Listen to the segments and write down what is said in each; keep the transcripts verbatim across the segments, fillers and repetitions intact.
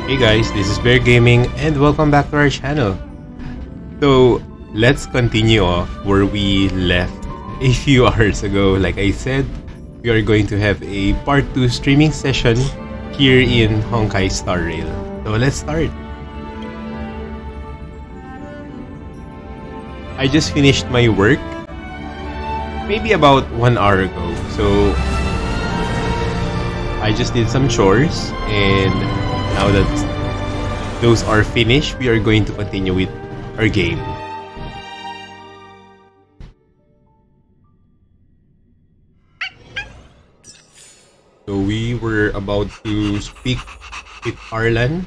Hey guys, this is Bear Gaming and welcome back to our channel. So let's continue off where we left a few hours ago. Like I said, we are going to have a part two streaming session here in Honkai Star Rail. So let's start. I just finished my work maybe about one hour ago. So I just did some chores, and now that those are finished, we are going to continue with our game. So we were about to speak with Arlan.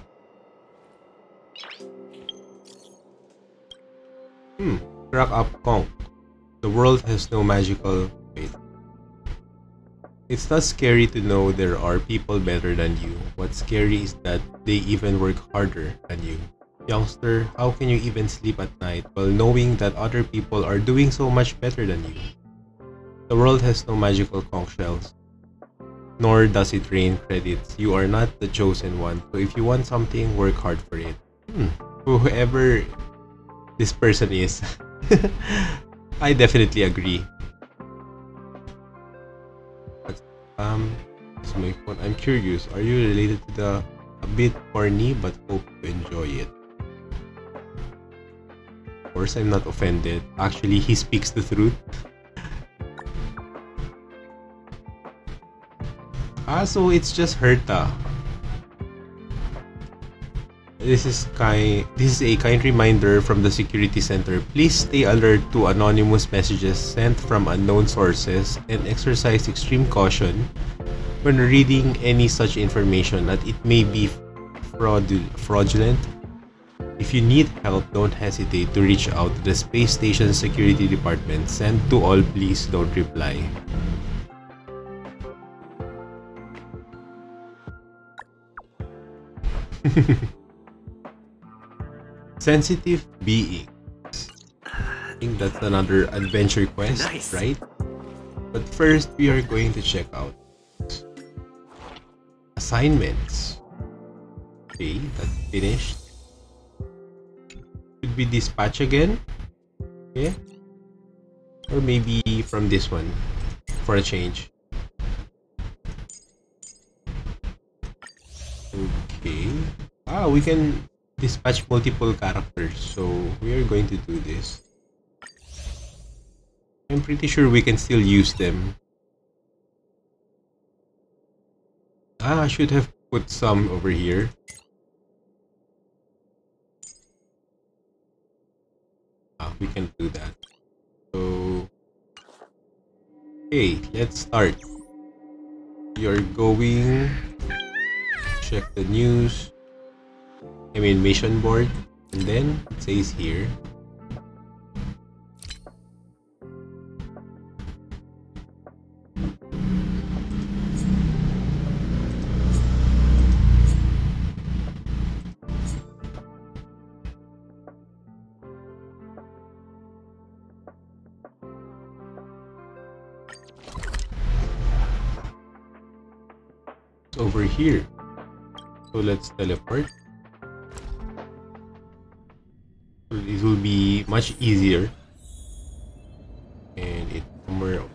Hmm, crack up conch. The world has no magical fate. It's not scary to know there are people better than you. What's scary is that they even work harder than you. Youngster, how can you even sleep at night while knowing that other people are doing so much better than you? The world has no magical conch shells, nor does it rain credits. You are not the chosen one, so if you want something, work hard for it. Hmm. Whoever this person is, I definitely agree. Um, this is my phone. I'm curious, are you related to the a bit corny but hope to enjoy it? Of course, I'm not offended. Actually, he speaks the truth. Ah, so it's just Herta. This is kind. This is a kind reminder from the security center. Please stay alert to anonymous messages sent from unknown sources and exercise extreme caution when reading any such information, that it may be fraud fraudulent. If you need help, don't hesitate to reach out to the space station security department. Send to all, please don't reply. Sensitive beings. I think that's another adventure quest, nice. Right? But first, we are going to check out assignments. Okay, that's finished. Should we dispatch again? Okay. Or maybe from this one for a change. Okay. Ah, we can dispatch multiple characters, so we are going to do this. I'm pretty sure we can still use them. Ah, I should have put some over here. Ah, we can do that. So, okay, let's start. We are going to check the news. I mean mission board, and then it says here it's over here. So let's teleport. It will be much easier, and it's somewhere.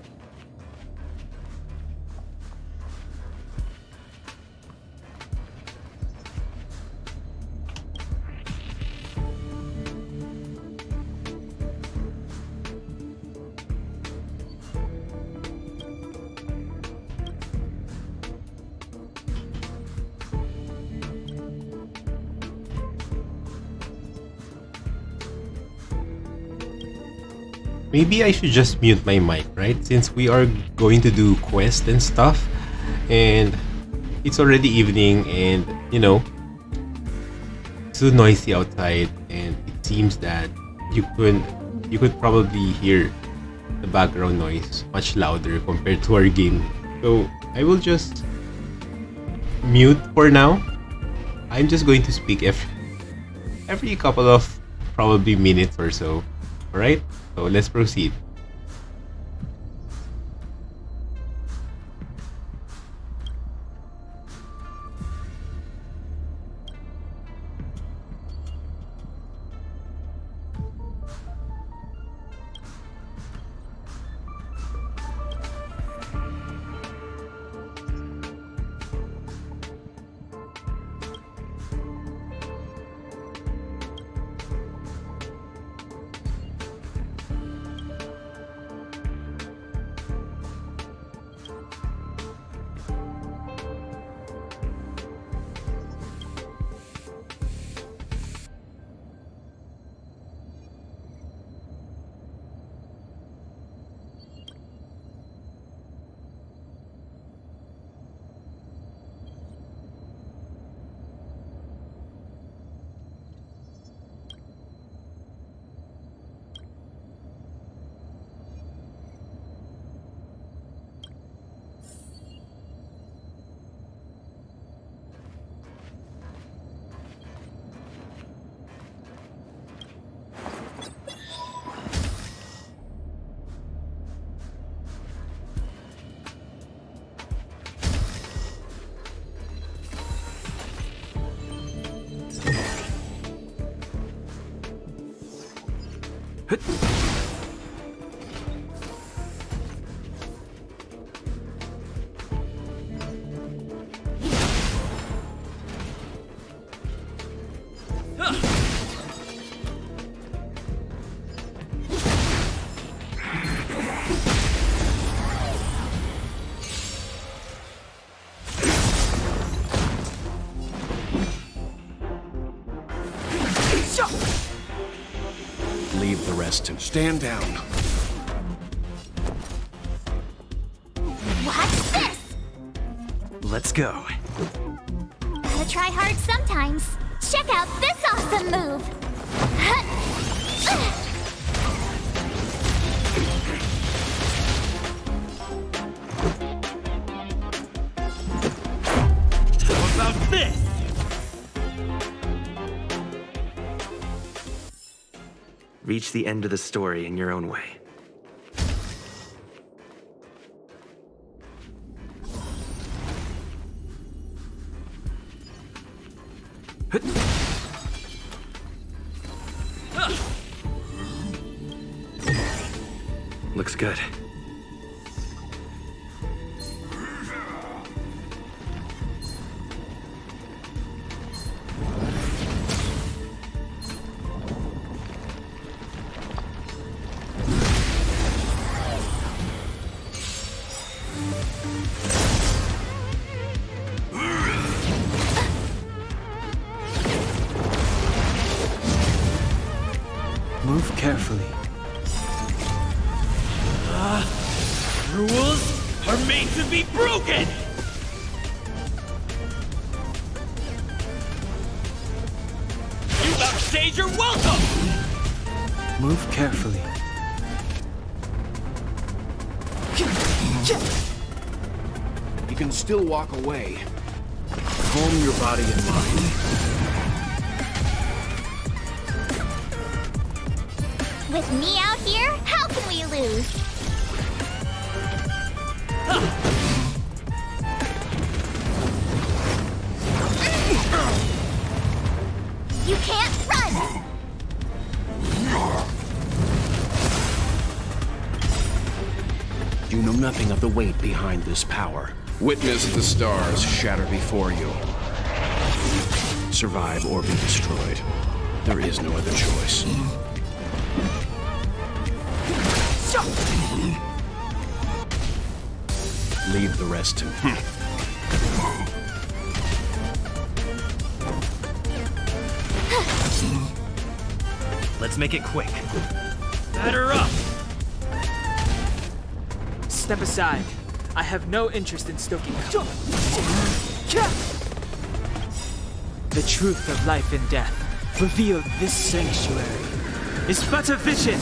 Maybe I should just mute my mic, right? Since we are going to do quests and stuff, and it's already evening, and you know, it's too noisy outside, and it seems that you could you could probably hear the background noise much louder compared to our game. So I will just mute for now. I'm just going to speak every every couple of probably minutes or so. Alright, so let's proceed. Leave the rest to stand down. Watch this! Let's go. Gotta try hard sometimes. Check out this awesome move! How about this? Reach the end of the story in your own way. Looks good. Move carefully. Uh, rules are made to be broken! You outstage your welcome! Move carefully. You can still walk away. Calm your body and mind. With me out here, how can we lose? You can't run! You know nothing of the weight behind this power. Witness the stars shatter before you. Survive or be destroyed. There is no other choice. Leave the rest to me. Let's make it quick. Batter up! Step aside. I have no interest in stoking. The truth of life and death, revealed this sanctuary, is but a vision.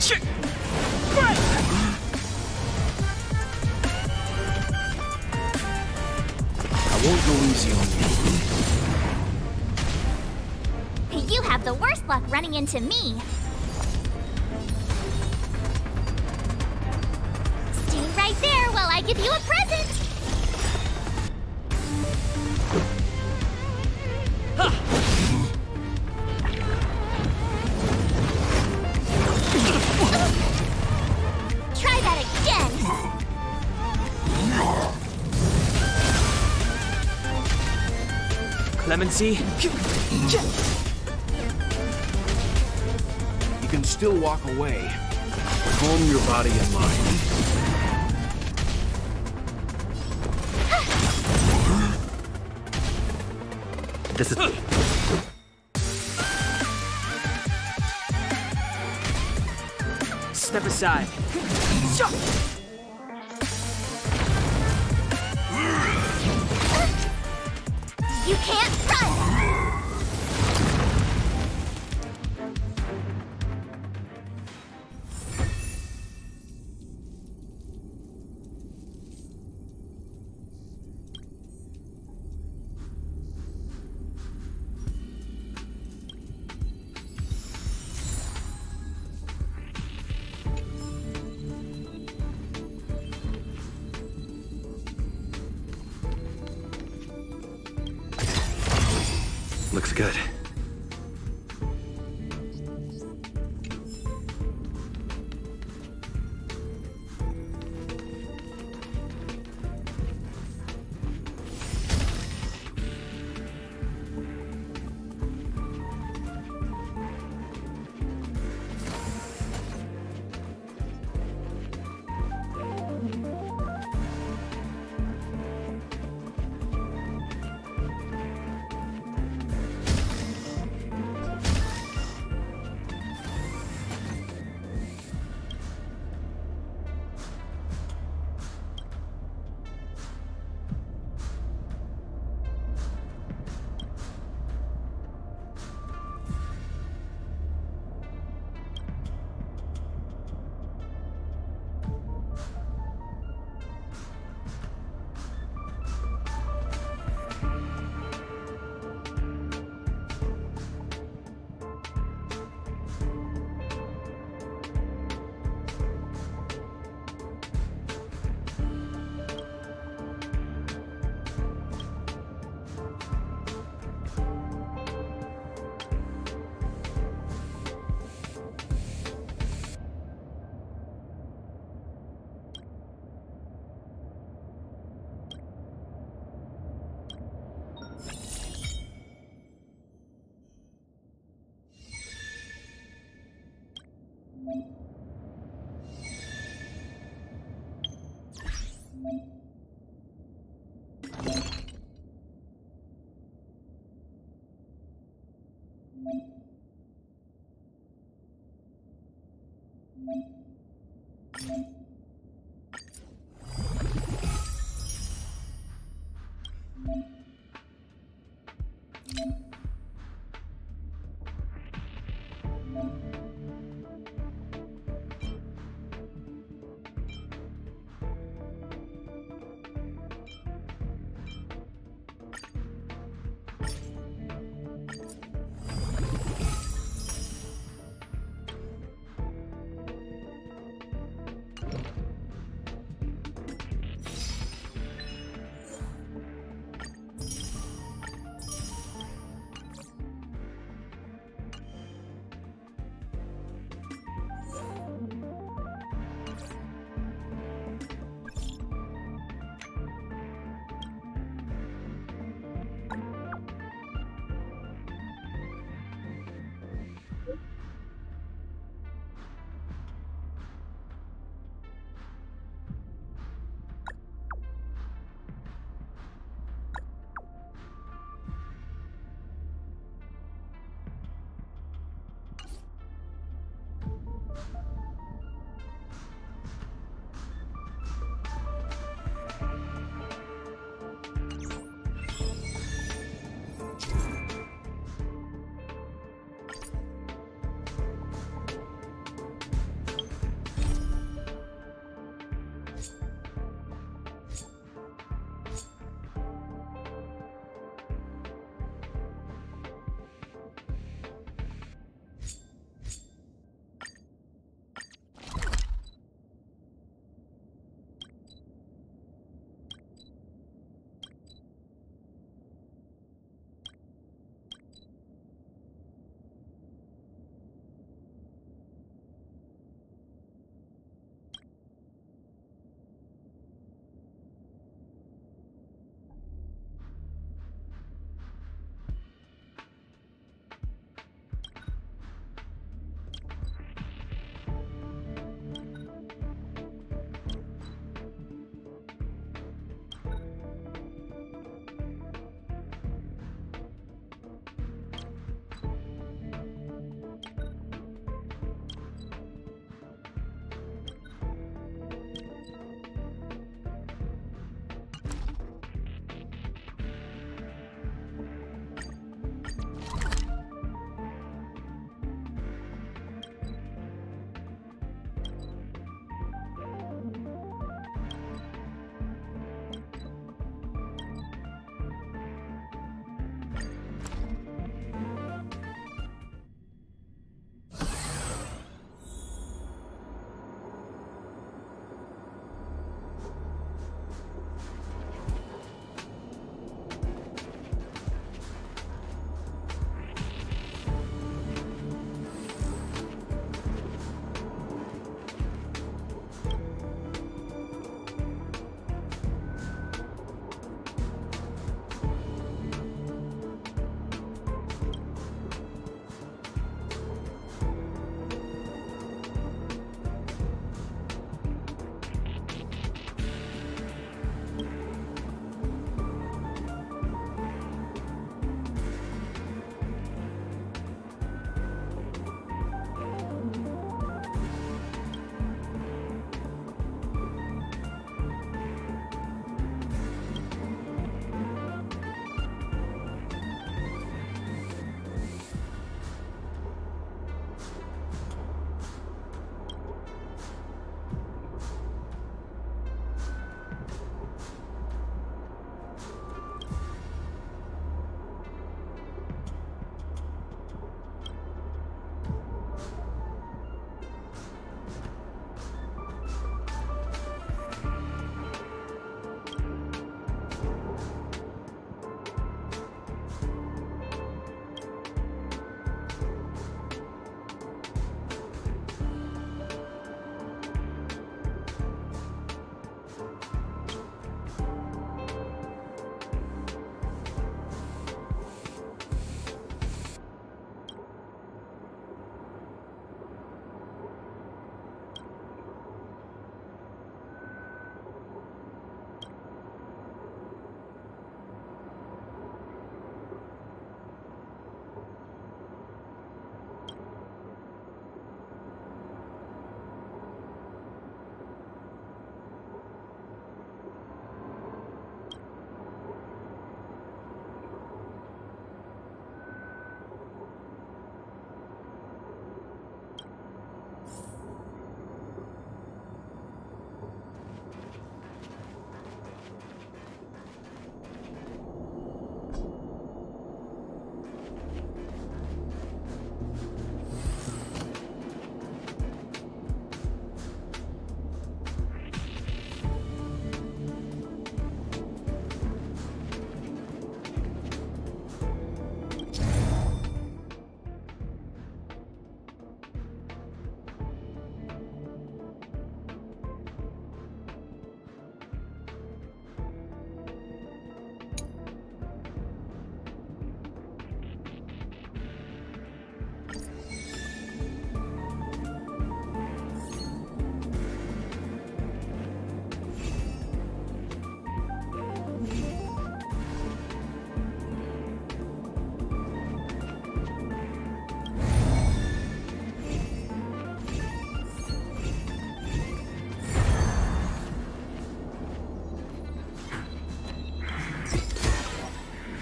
I won't go easy on you. You have the worst luck running into me. Stay right there while I give you a present. Try that again. Clemency? You can still walk away. Calm your body and mind. This is... Step aside. You can't run! Looks good.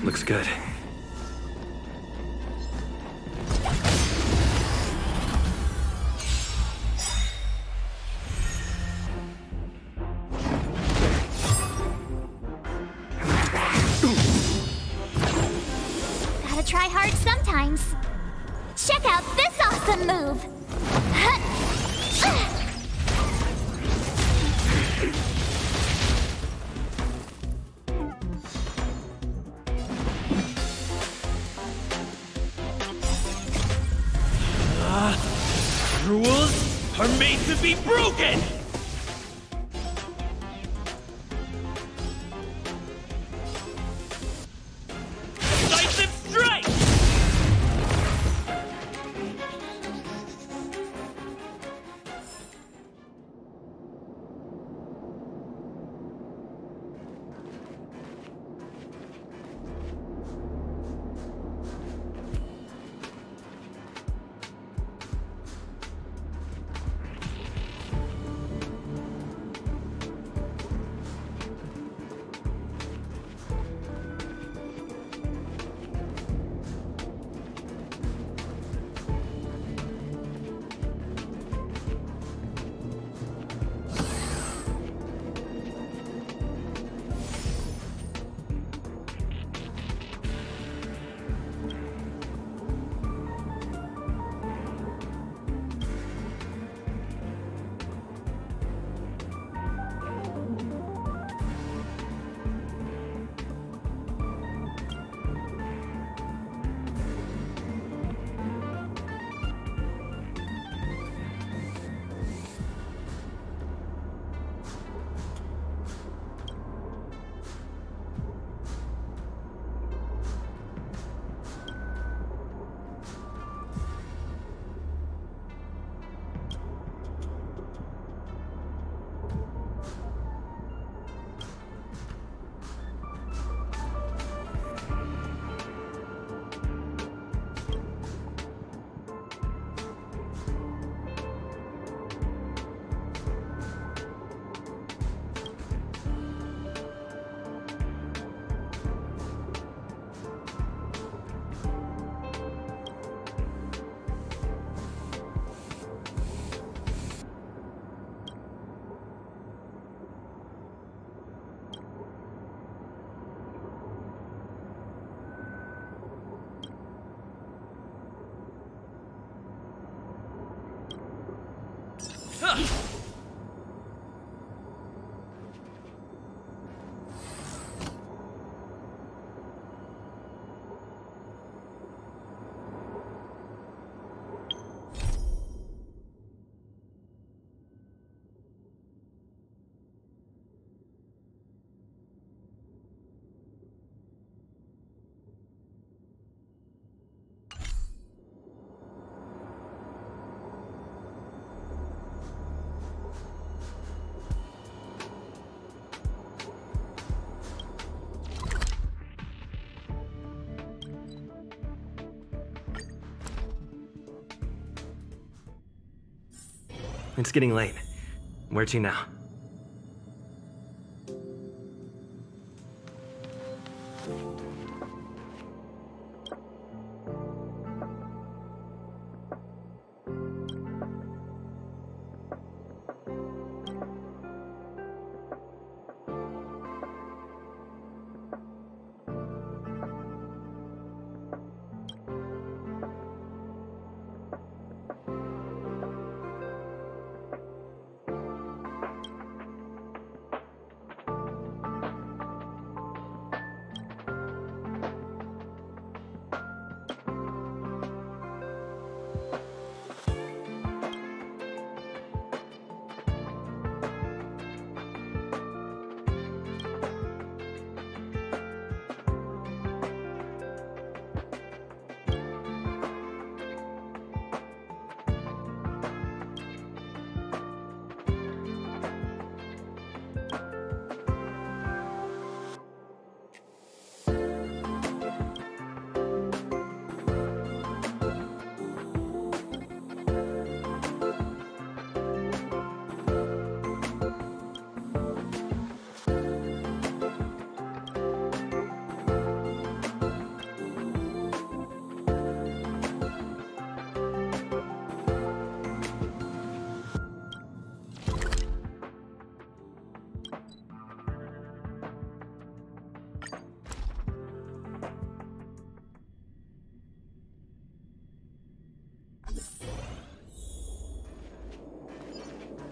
Looks good. Gotta try hard sometimes. Check out this awesome move! Rules are made to be broken! Decisive strike! It's getting late. Where to now?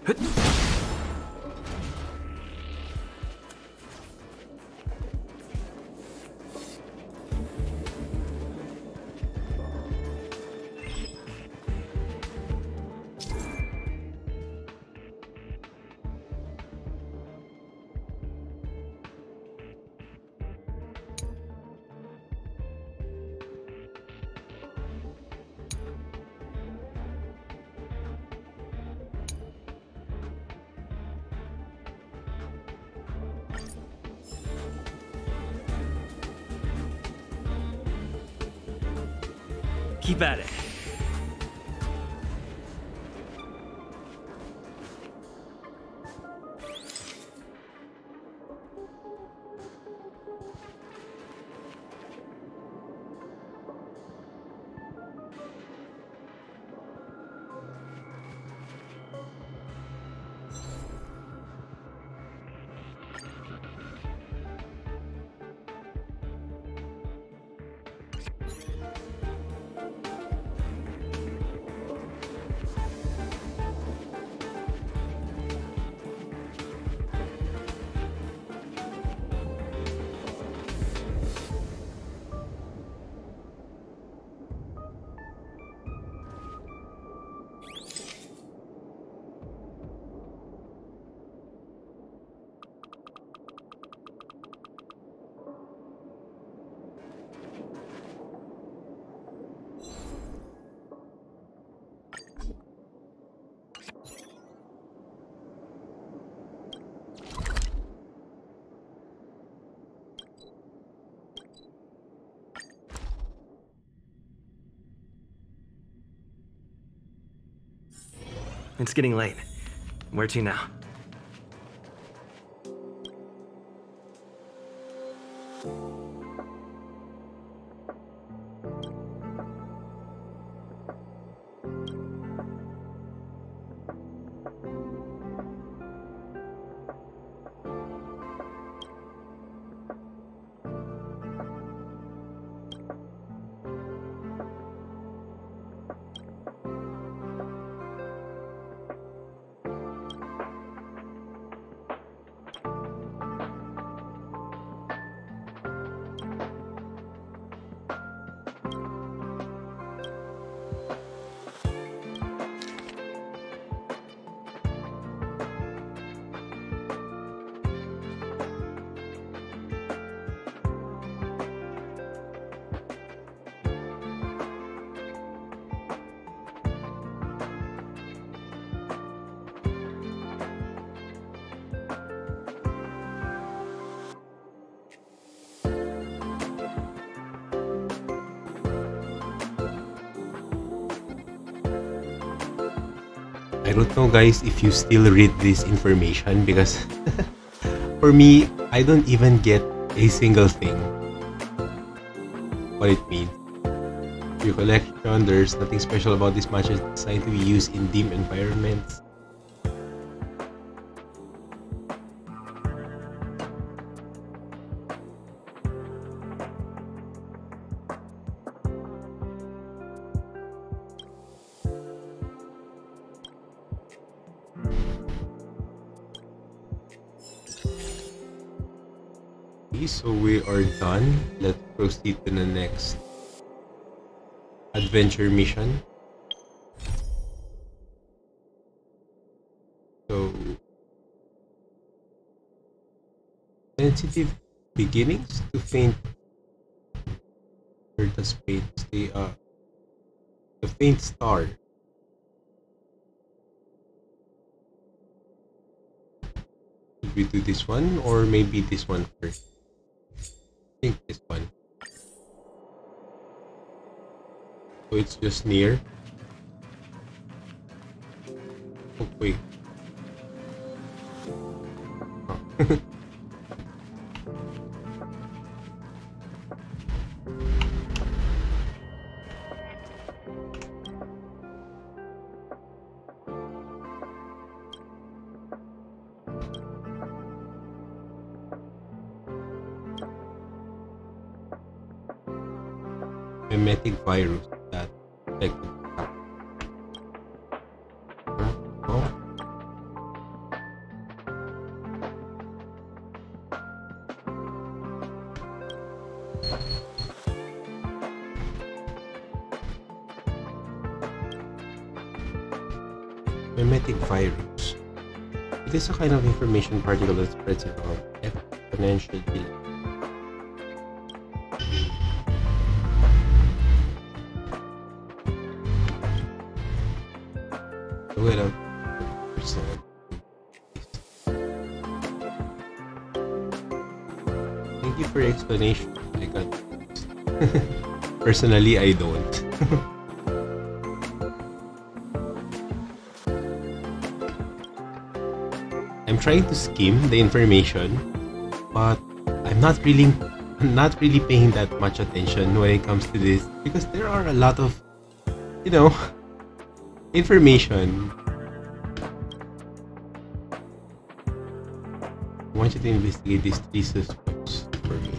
Keep at it. It's getting late. Where to now? I don't know, guys, if you still read this information, because for me, I don't even get a single thing what it means. Your collection, there's nothing special about this match. It's designed to be used in dim environments. So we are done. Let's proceed to the next adventure mission. So, sensitive beginnings to faint. Where does faint stay? Uh, the faint star. Should we do this one or maybe this one first? I think this one. So it's just near. Oh wait. Oh. Mimetic virus that affected. Oh. Mimetic virus. It is a kind of information particle that spreads around exponentially. Wait up. Thank you for your explanation. I got personally, I don't. I'm trying to skim the information, but I'm not really, I'm not really paying that much attention when it comes to this because there are a lot of, you know, information. I want you to investigate these three suspects for me.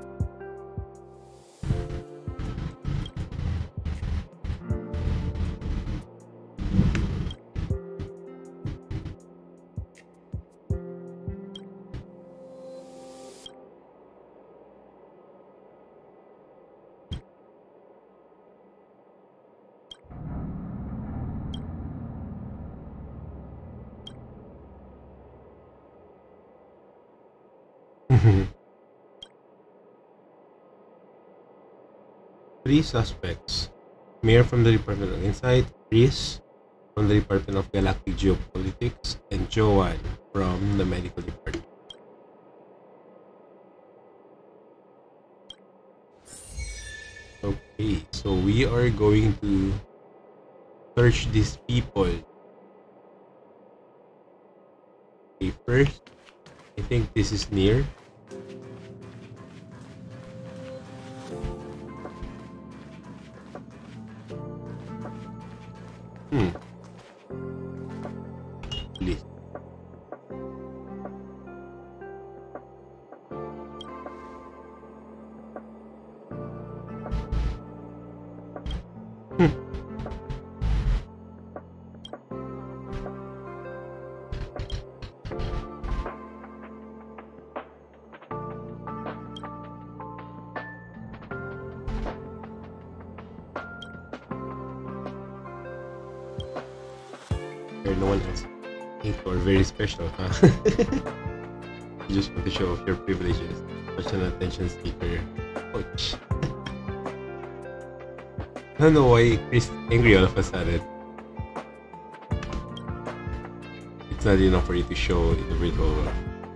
Three suspects. Mayor from the Department of Insight, Chris from the Department of Galactic Geopolitics, and Joanne from the Medical Department. Okay, so we are going to search these people. Okay, first, I think this is near. Hmm. List. Hmm. No one else. Think you're very special, huh? You just want to show off your privileges. Such an attention seeker. Ouch. I don't know why Chris is angry all of a sudden. It's not enough for you to show in the virtual world.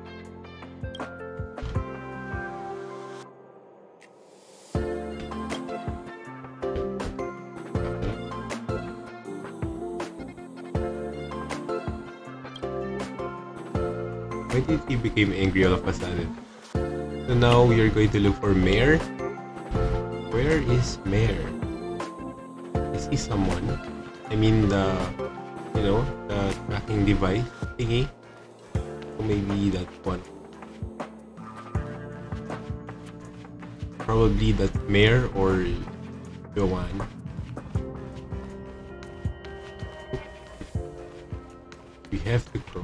Why did he become angry all of a sudden? So now we are going to look for Mayor. Where is Mayor? Is he someone? I mean the, you know, the tracking device thingy? Or maybe that one. Probably that Mayor or Joanne. We have to cross.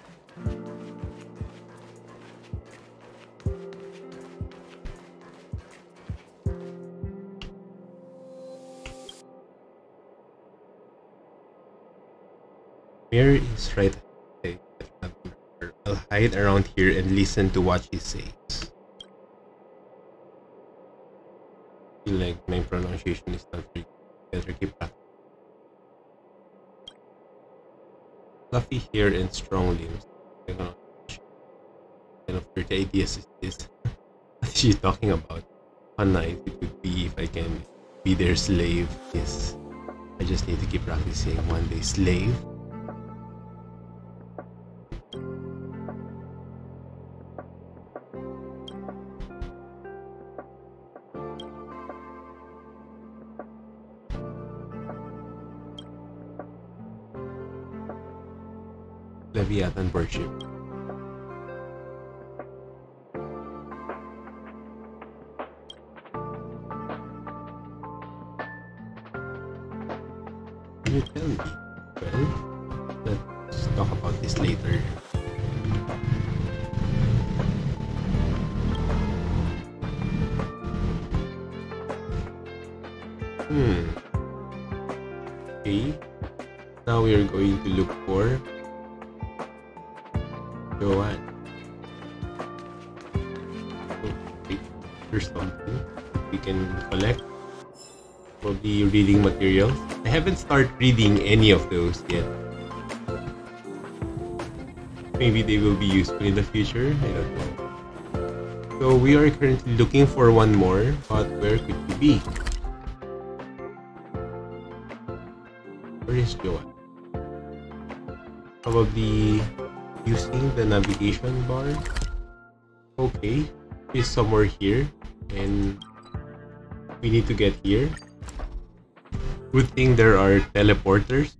Mayor is right. I'll hide around here and listen to what she says. I feel like my pronunciation is not very good. Better keep practicing. Fluffy hair and strong limbs. I don't know what kind of dirty ideas is this? What is she talking about? How nice it would be if I can be their slave. Yes. I just need to keep practicing. One day slave. Leviathan worship. Can you tell me? Well, let's talk about this later. Hmm. Okay. Now we are going to look for Joanne. Okay, there's something we can collect. Probably reading materials. I haven't started reading any of those yet. Maybe they will be useful in the future. I don't know. So we are currently looking for one more, but where could he be? Where is Joanne? Probably using the navigation bar. Okay, she's somewhere here, and we need to get here. Good thing there are teleporters,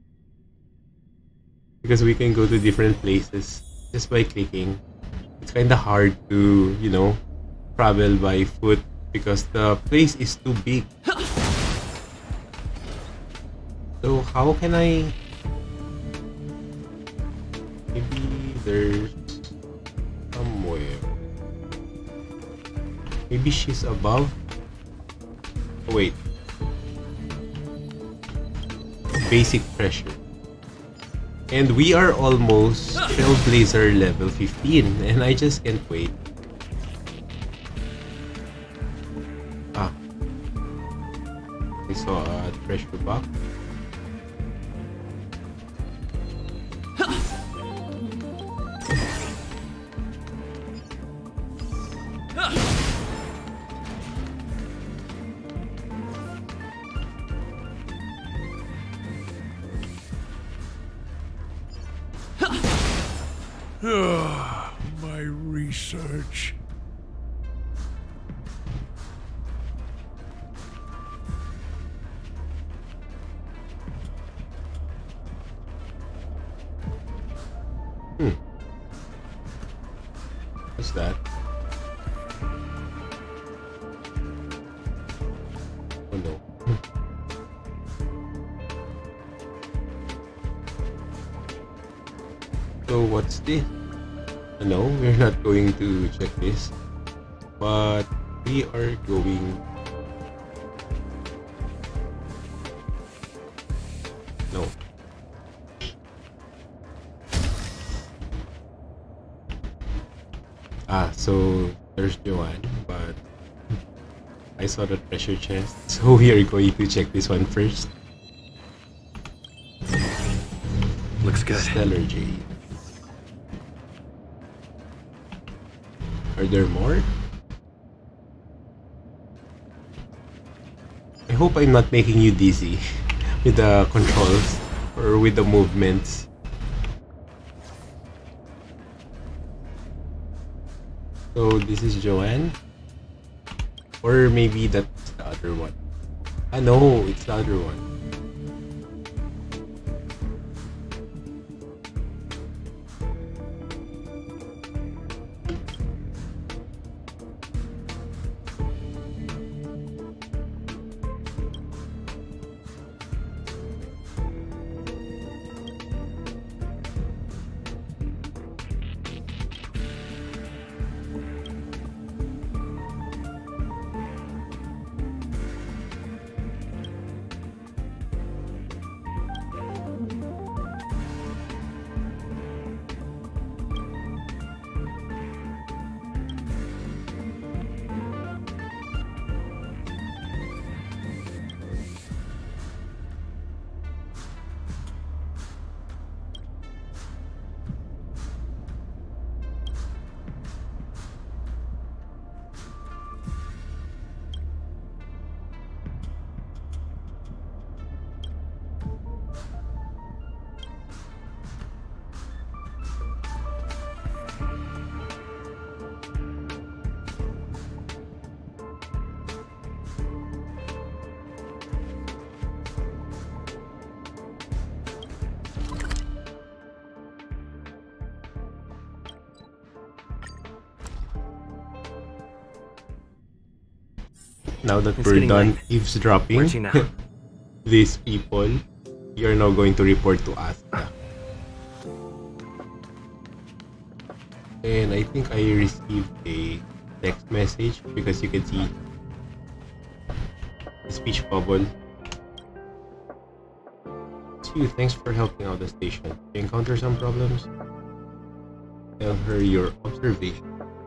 because we can go to different places just by clicking. It's kind of hard to, you know, travel by foot because the place is too big. So how can I... Maybe there's somewhere. Maybe she's above. Oh, wait. Basic pressure. And we are almost Trailblazer level fifteen, and I just can't wait. Ah. I saw a treasure box. My research. Hmm. What's that? Oh no. So what's this? No, we're not going to check this, but we are going... No. Ah, so there's Joanne, but I saw the treasure chest, so we are going to check this one first. Looks good. Stellar Jade. Are there more? I hope I'm not making you dizzy with the controls or with the movements. So this is Joanne? Or maybe that's the other one. Ah no, it's the other one. Now that It's we're getting done late. eavesdropping, Where's he now? these people, you are now going to report to us. And I think I received a text message because you can see the speech bubble. you. Thanks for helping out the station. You encounter some problems? Tell her your observation.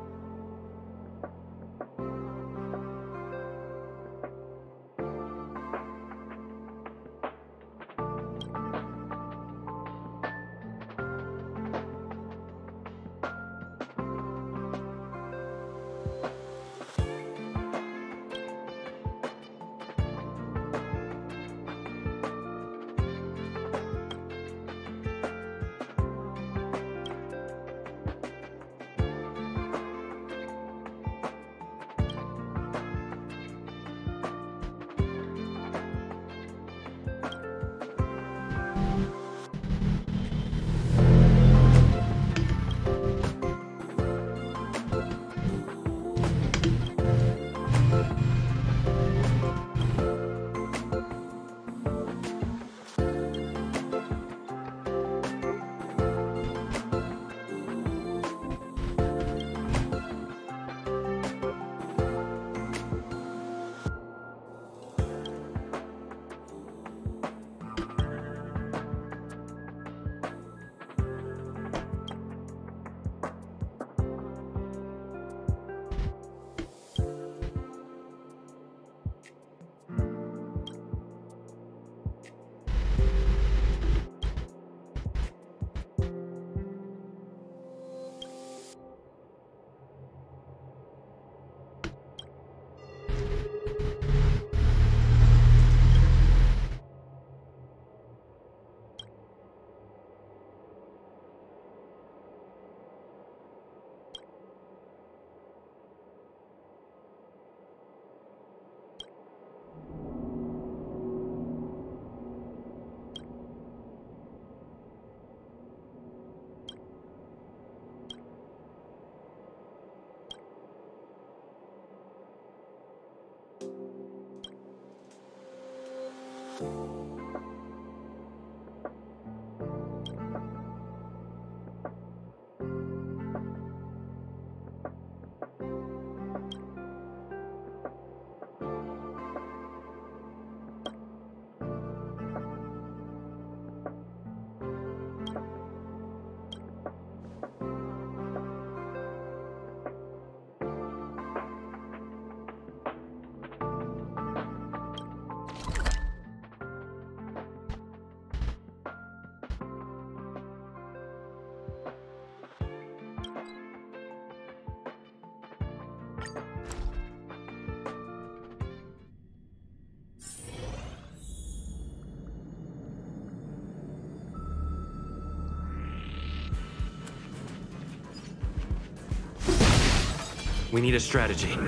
We need a strategy.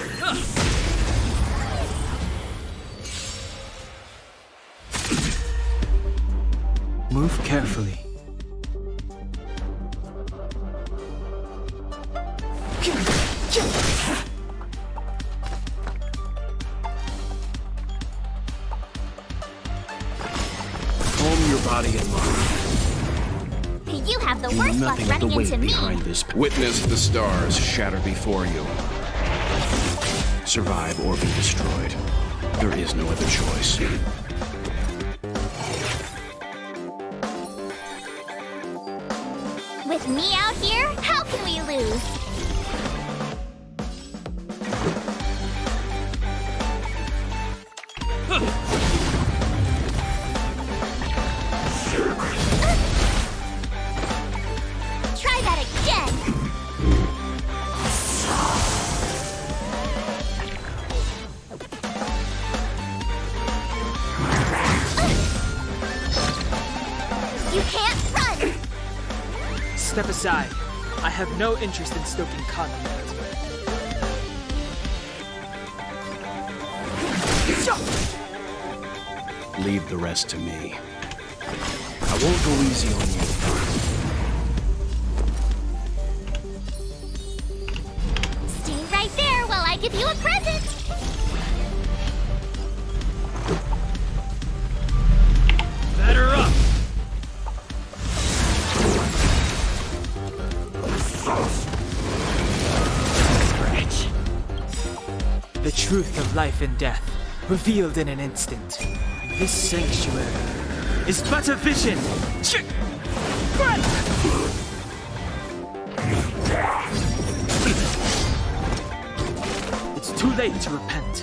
Move carefully. Calm your body and mind. You have the You know worst luck nothing of the running weight into me. behind this. Witness the stars shatter before you. Survive or be destroyed. There is no other choice. With me out here, how can we lose? Try that again. You can't run. Step aside. I have no interest in stoking conflict. Leave the rest to me. I won't go easy on you. Stay right there while I give you a present. Batter up! The truth of life and death, revealed in an instant. This sanctuary is but a vision. Ch- It's too late to repent.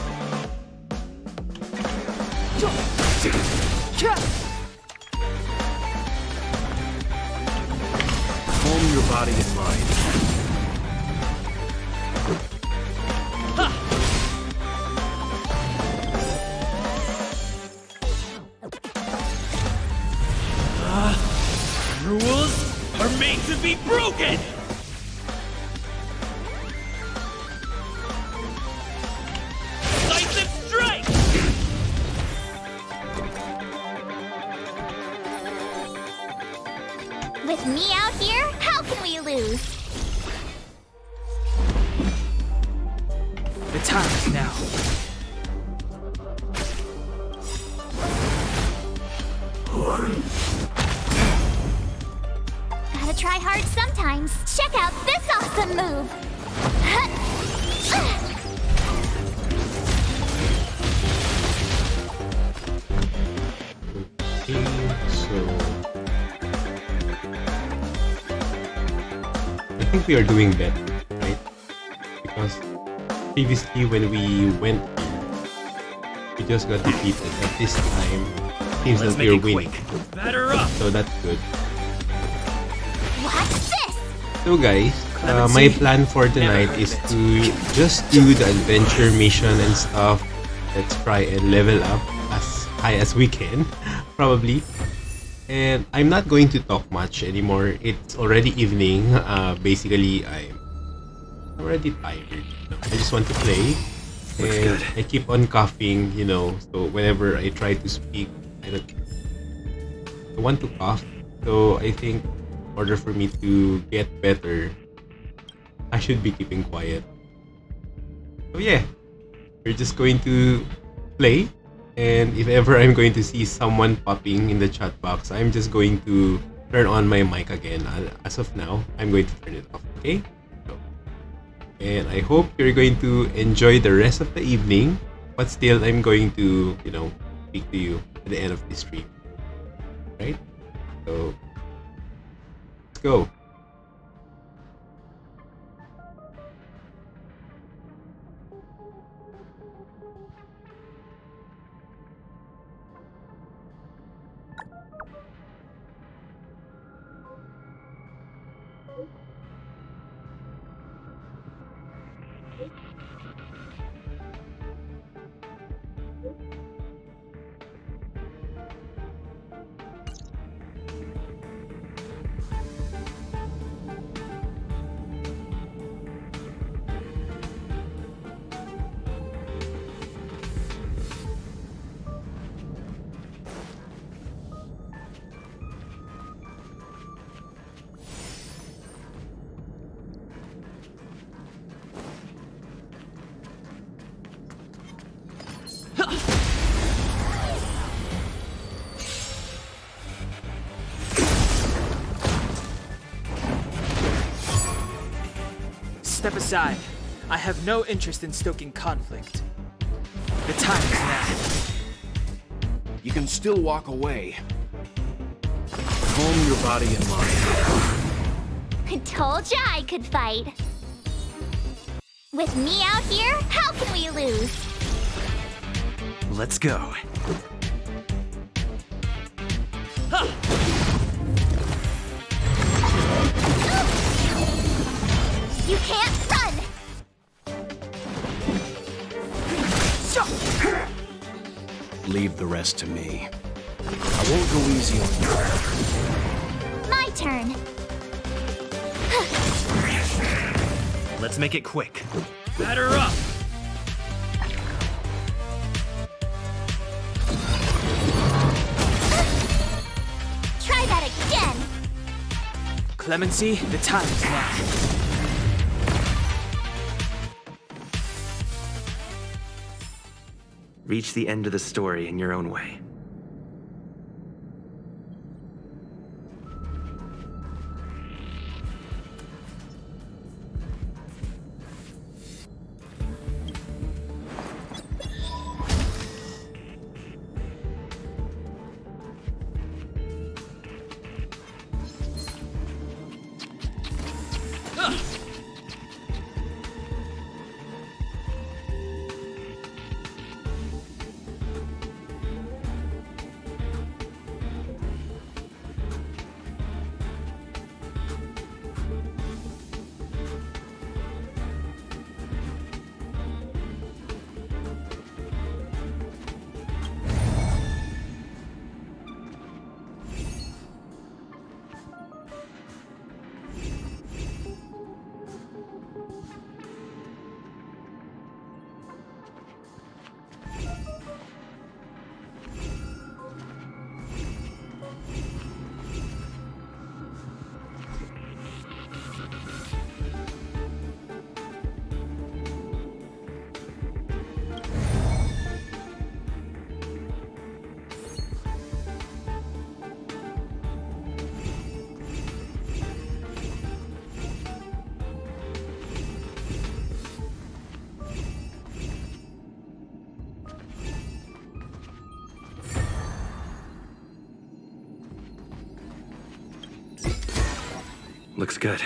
Calm your body and mind. Rules are made to be broken! Decisive strike! With me out here, how can we lose? The time is now. Gotta try hard sometimes. Check out this awesome move! So I think we are doing better, right? Because previously when we went, we just got defeated. But this time, seems Let's that make we're it winning. quick. Batter up! So that's good. Watch this! So guys, uh, my plan for tonight is to just do the adventure mission and stuff. Let's try and level up as high as we can, probably. And I'm not going to talk much anymore. It's already evening. Uh, basically, I'm already tired. I just want to play. Looks And good. I keep on coughing, you know, so whenever I try to speak, I don't I want to cough. So I think in order for me to get better, I should be keeping quiet. So yeah, we're just going to play. And if ever I'm going to see someone popping in the chat box, I'm just going to turn on my mic again. As of now, I'm going to turn it off, okay? So, and I hope you're going to enjoy the rest of the evening. But still, I'm going to, you know, speak to you at the end of this stream. Right? So, let's go. Step aside. I have no interest in stoking conflict. The time is now. You can still walk away. Calm your body and mind. I told ya I could fight. With me out here, how can we lose? Let's go. You can't run! Leave the rest to me. I won't go easy on you. My turn. Let's make it quick. Batter up! Try that again! Clemency, the time is now. Reach the end of the story in your own way. Looks good.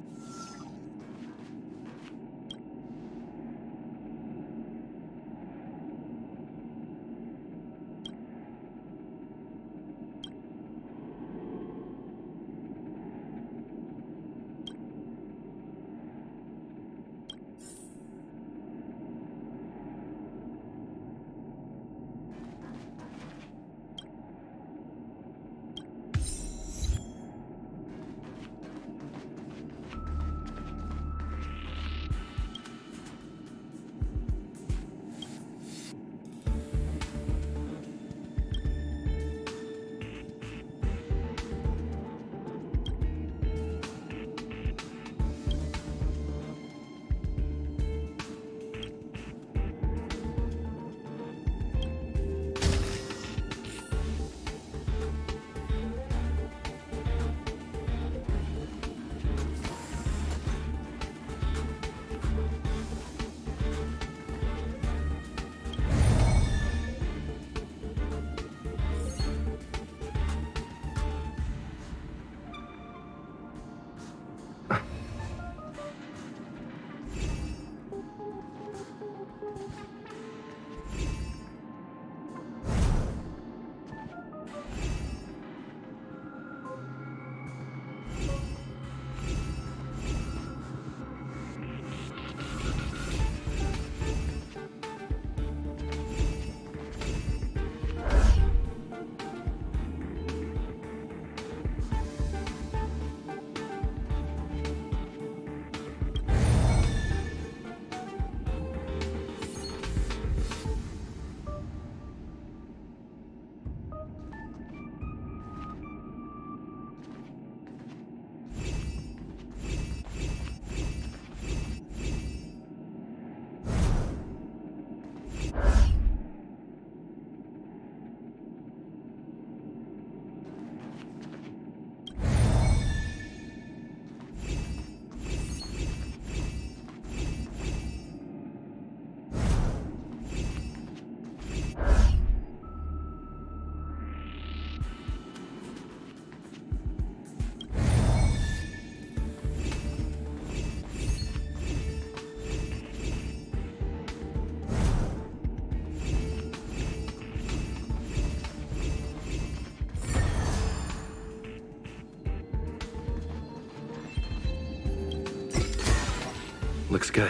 Looks good.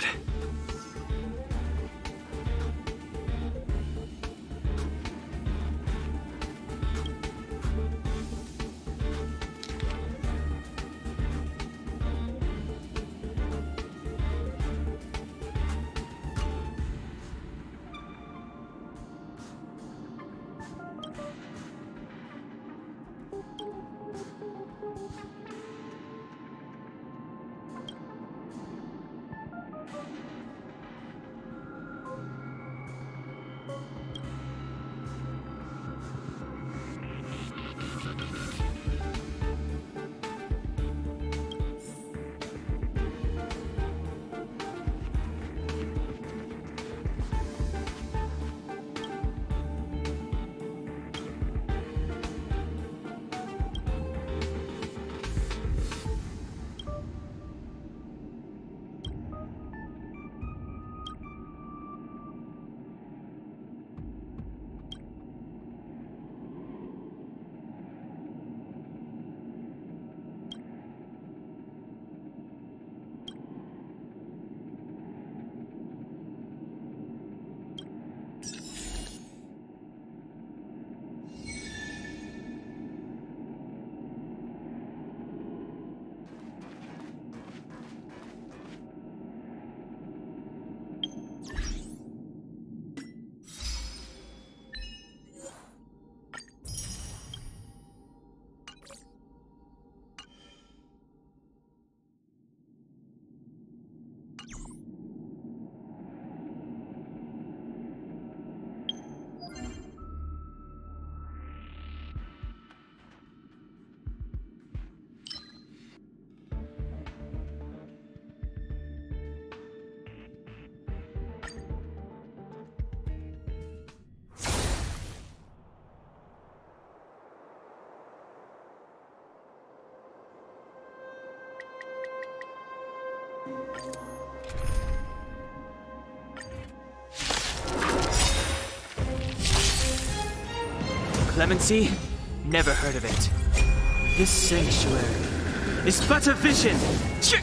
Clemency? Never heard of it. This sanctuary is but a vision. Ch-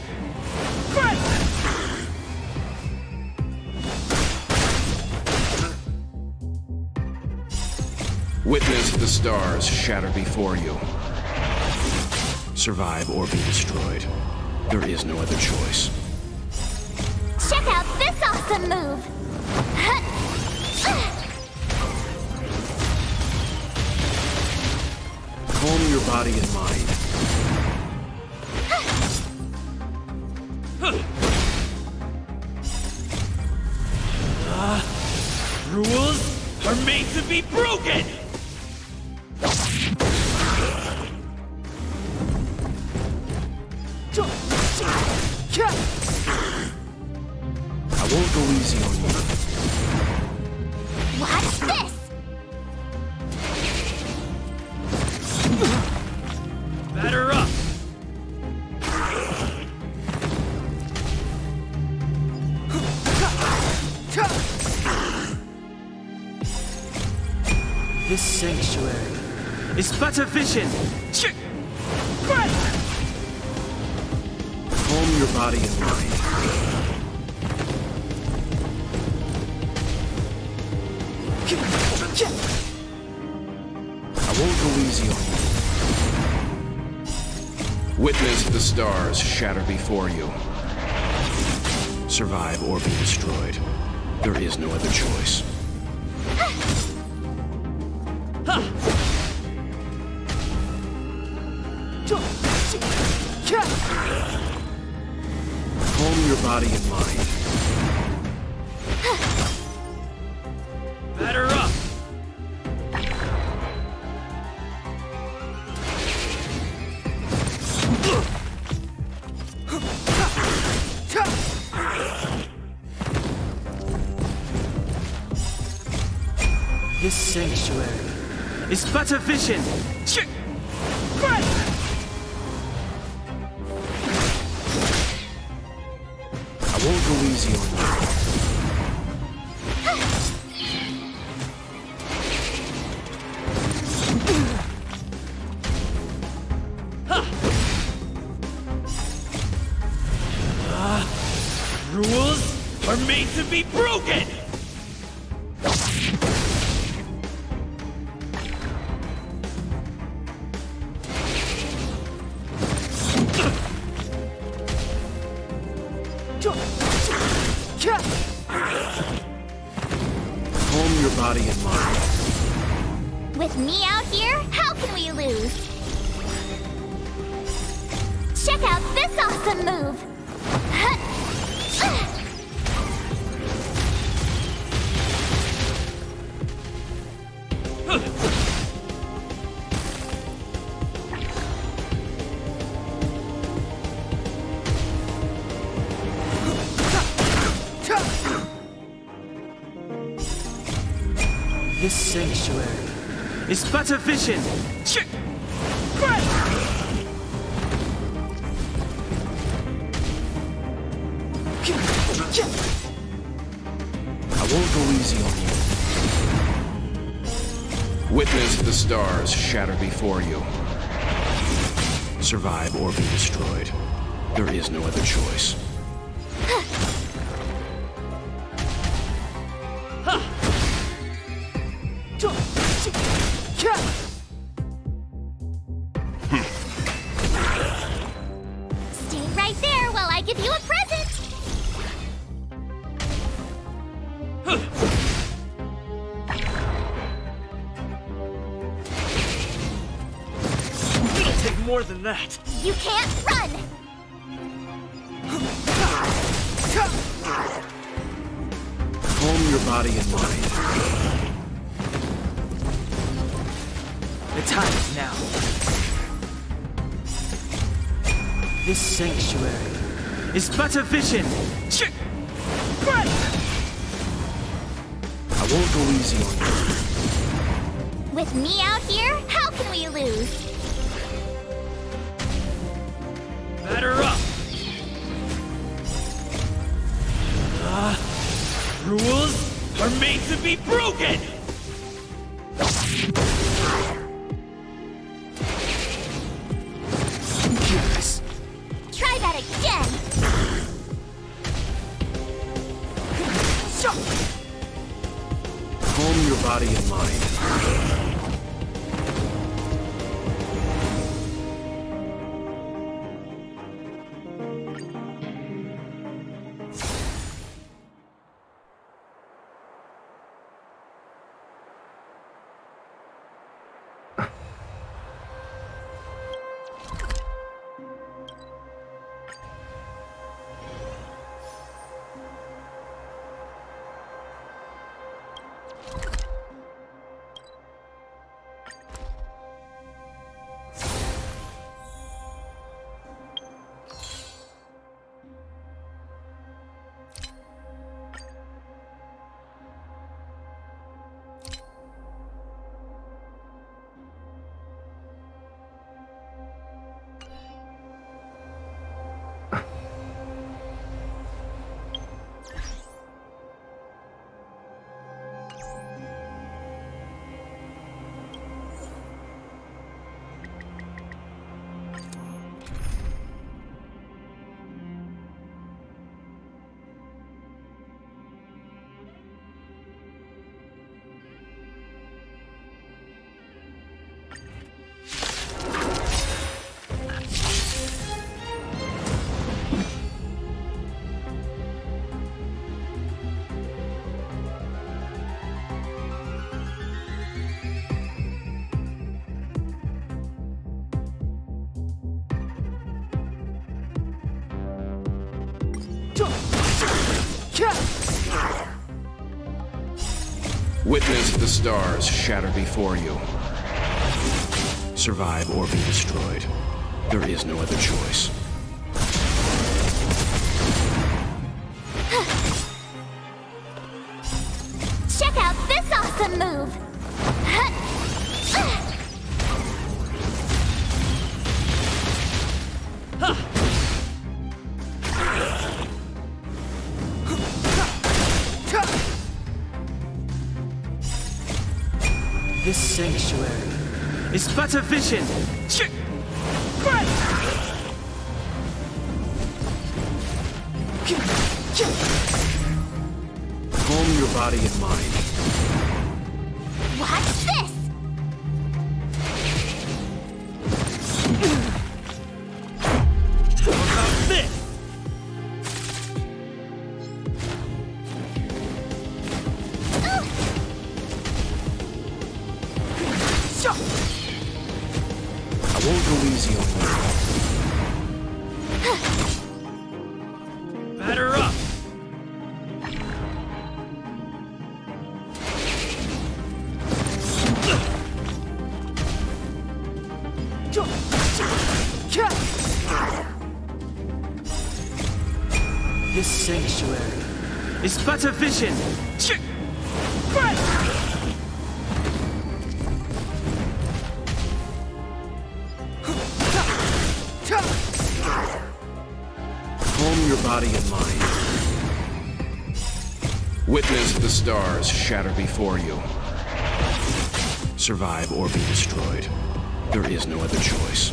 Witness the stars shatter before you. Survive or be destroyed. There is no other choice. Check out this awesome move! Calm your body and mind. Rules are made to be broken! I won't go easy on you. Watch this! Batter up! This sanctuary is but a vision. Ch- Calm your body and mind. I won't go easy on you. Witness the stars shatter before you. Survive or be destroyed. There is no other choice. Calm your body and mind. Batter up! This sanctuary is but a vision. Ch- I won't go easy on you. Rules are made to be broken! Calm your body and mind. With me out here, how can we lose? Check out this awesome move! This sanctuary is but a vision. Ch- I won't go easy on you. Witness the stars shatter before you. Survive or be destroyed. There is no other choice. Stay right there while I give you a present! It'll take more than that! You can't run! Calm your body and mind. The time is now. This sanctuary is but a vision. Ch- I won't go easy on you. With me out here, how can we lose? Batter up! Rules are made to be broken! Yes. Try that again! Calm your body and mind. Witness the stars shatter before you. Survive or be destroyed. There is no other choice. Check out this awesome move! This sanctuary is but a vision. Ch- Right. Calm your body and mind. Watch this! How about this? I won't go easy on you. Batter up! This sanctuary is but a vision. Ch- Right. Calm your body and mind. Witness the stars shatter before you. Survive or be destroyed. There is no other choice.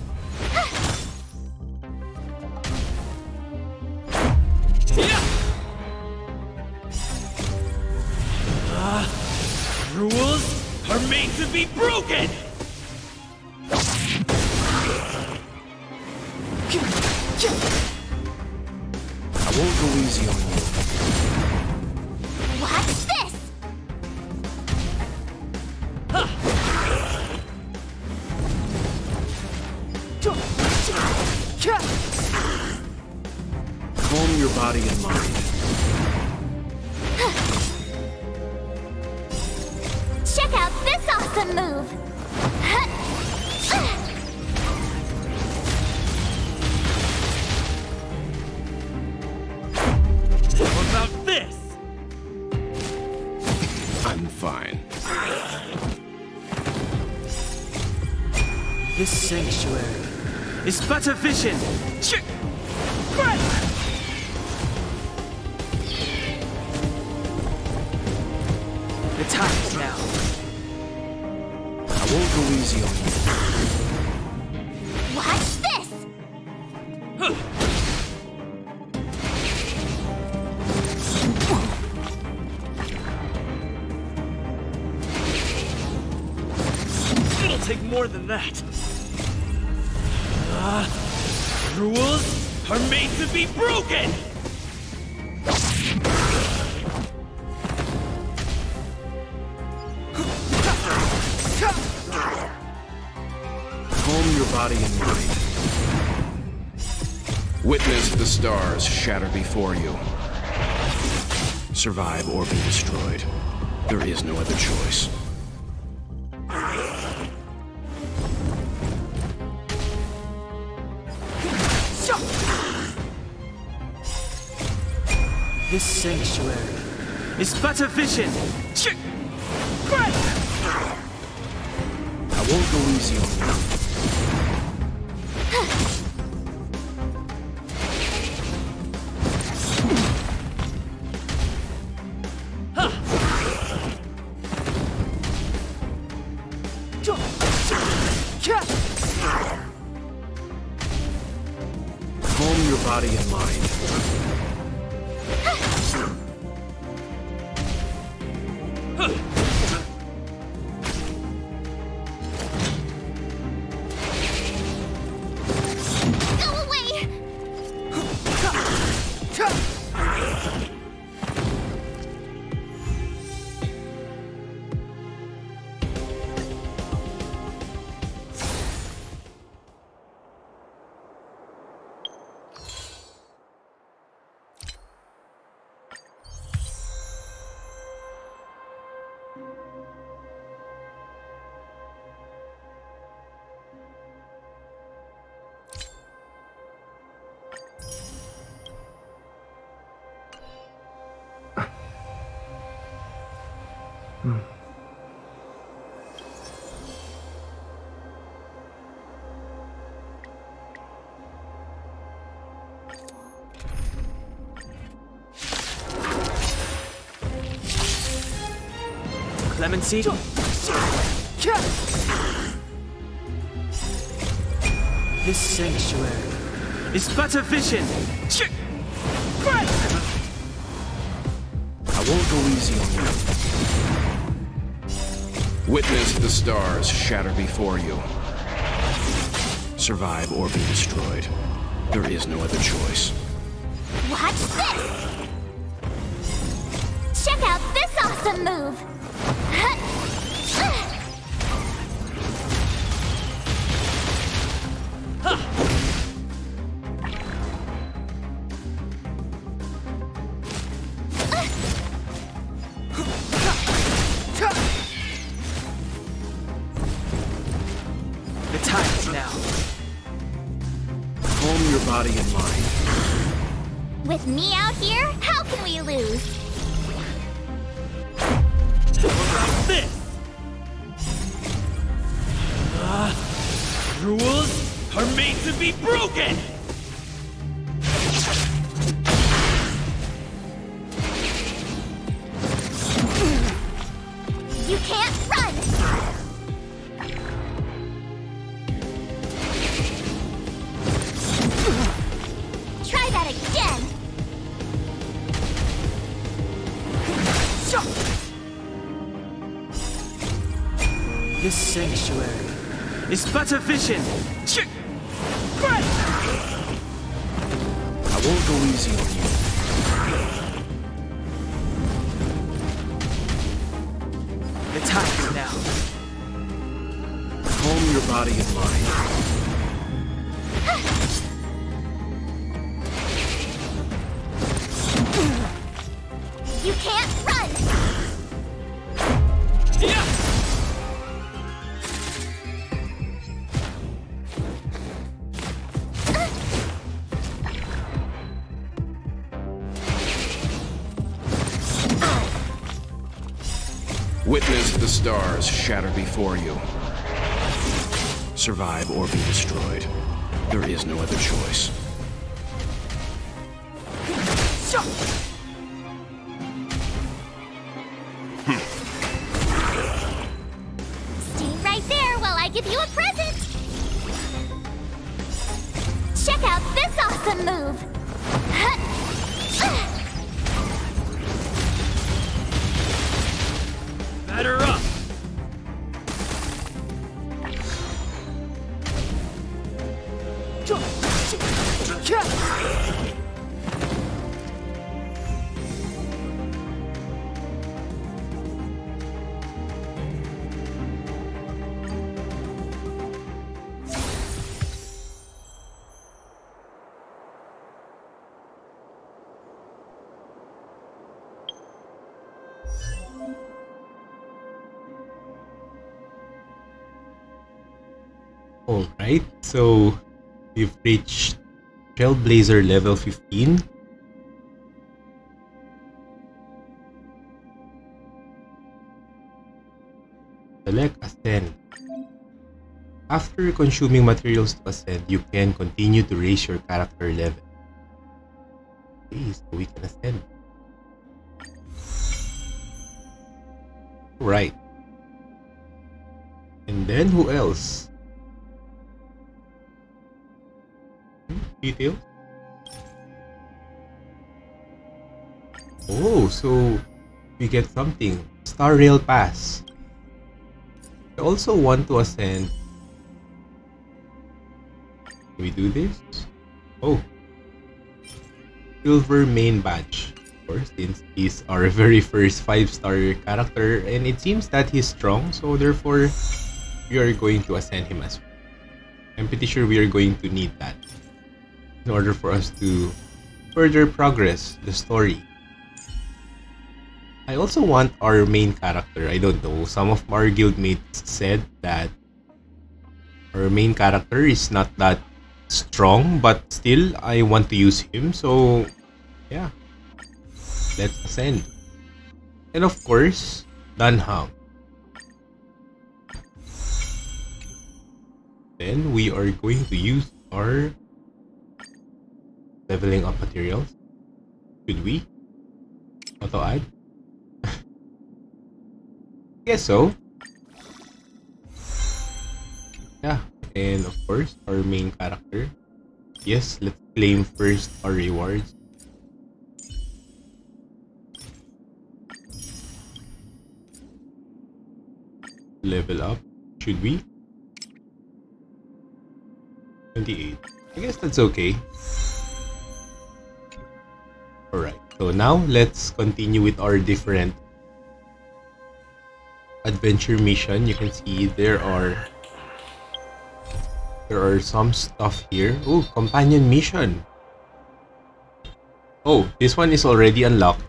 Rules are made to be broken! I won't go easy on you. Watch this! Calm your body and mind. Check out this awesome move! How about this? I'm fine. This sanctuary is but a vision. Ch- Right. The time is now. I won't go easy on you. Watch this! It'll take more than that. Uh, rules are made to be broken! Calm your body and mind. Witness the stars shatter before you. Survive or be destroyed. There is no other choice. This sanctuary is but a vision. I won't go easy on you. Calm your body and mind. Go away! Clemency? This sanctuary is but a vision. I won't go easy on you. Witness the stars shatter before you. Survive or be destroyed. There is no other choice. Watch this! Check out this awesome move! The time is now. Calm your body and mind. With me out here, how can we lose? How about this? Uh, rules are made to be broken! You can't run! Try that again! This sanctuary is but a vision. I won't go easy on you. The time is now. Calm your body and mind. You can't run! Yeah! Witness the stars shatter before you. Survive or be destroyed. There is no other choice. give you a present! Check out this awesome move! Batter up! Alright, so we've reached Trailblazer Level fifteen. Select Ascend. After consuming materials to ascend, you can continue to raise your character level. Okay, so we can ascend. Right. And then who else? Details. Oh, so we get something. Star Rail Pass. I also want to ascend. Can we do this? Oh. Silver main badge. Of course, since he's our very first five star character and it seems that he's strong, so therefore we are going to ascend him as well. I'm pretty sure we are going to need that in order for us to further progress the story. I also want our main character. I don't know, some of our guildmates said that our main character is not that strong, but still I want to use him, so yeah, let's ascend. And of course, Dunham. Then we are going to use our leveling up materials. Should we? Auto add? Guess so. Yeah, and of course our main character. Yes, let's claim first our rewards. Level up. Should we? twenty-eight. I guess that's okay. Alright, so now let's continue with our different adventure mission. You can see there are there are some stuff here. Oh, companion mission. Oh, this one is already unlocked.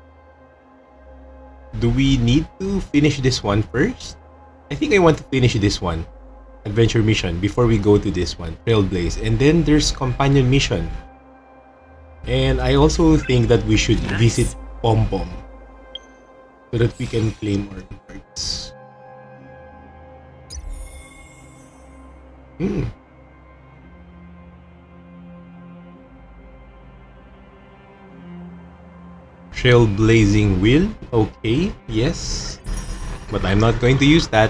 Do we need to finish this one first? I think I want to finish this one, adventure mission, before we go to this one, Trailblaze. And then there's companion mission. And I also think that we should nice. visit Pom Pom so that we can claim our rewards. Hmm. Trailblazing wheel. Okay, yes. But I'm not going to use that.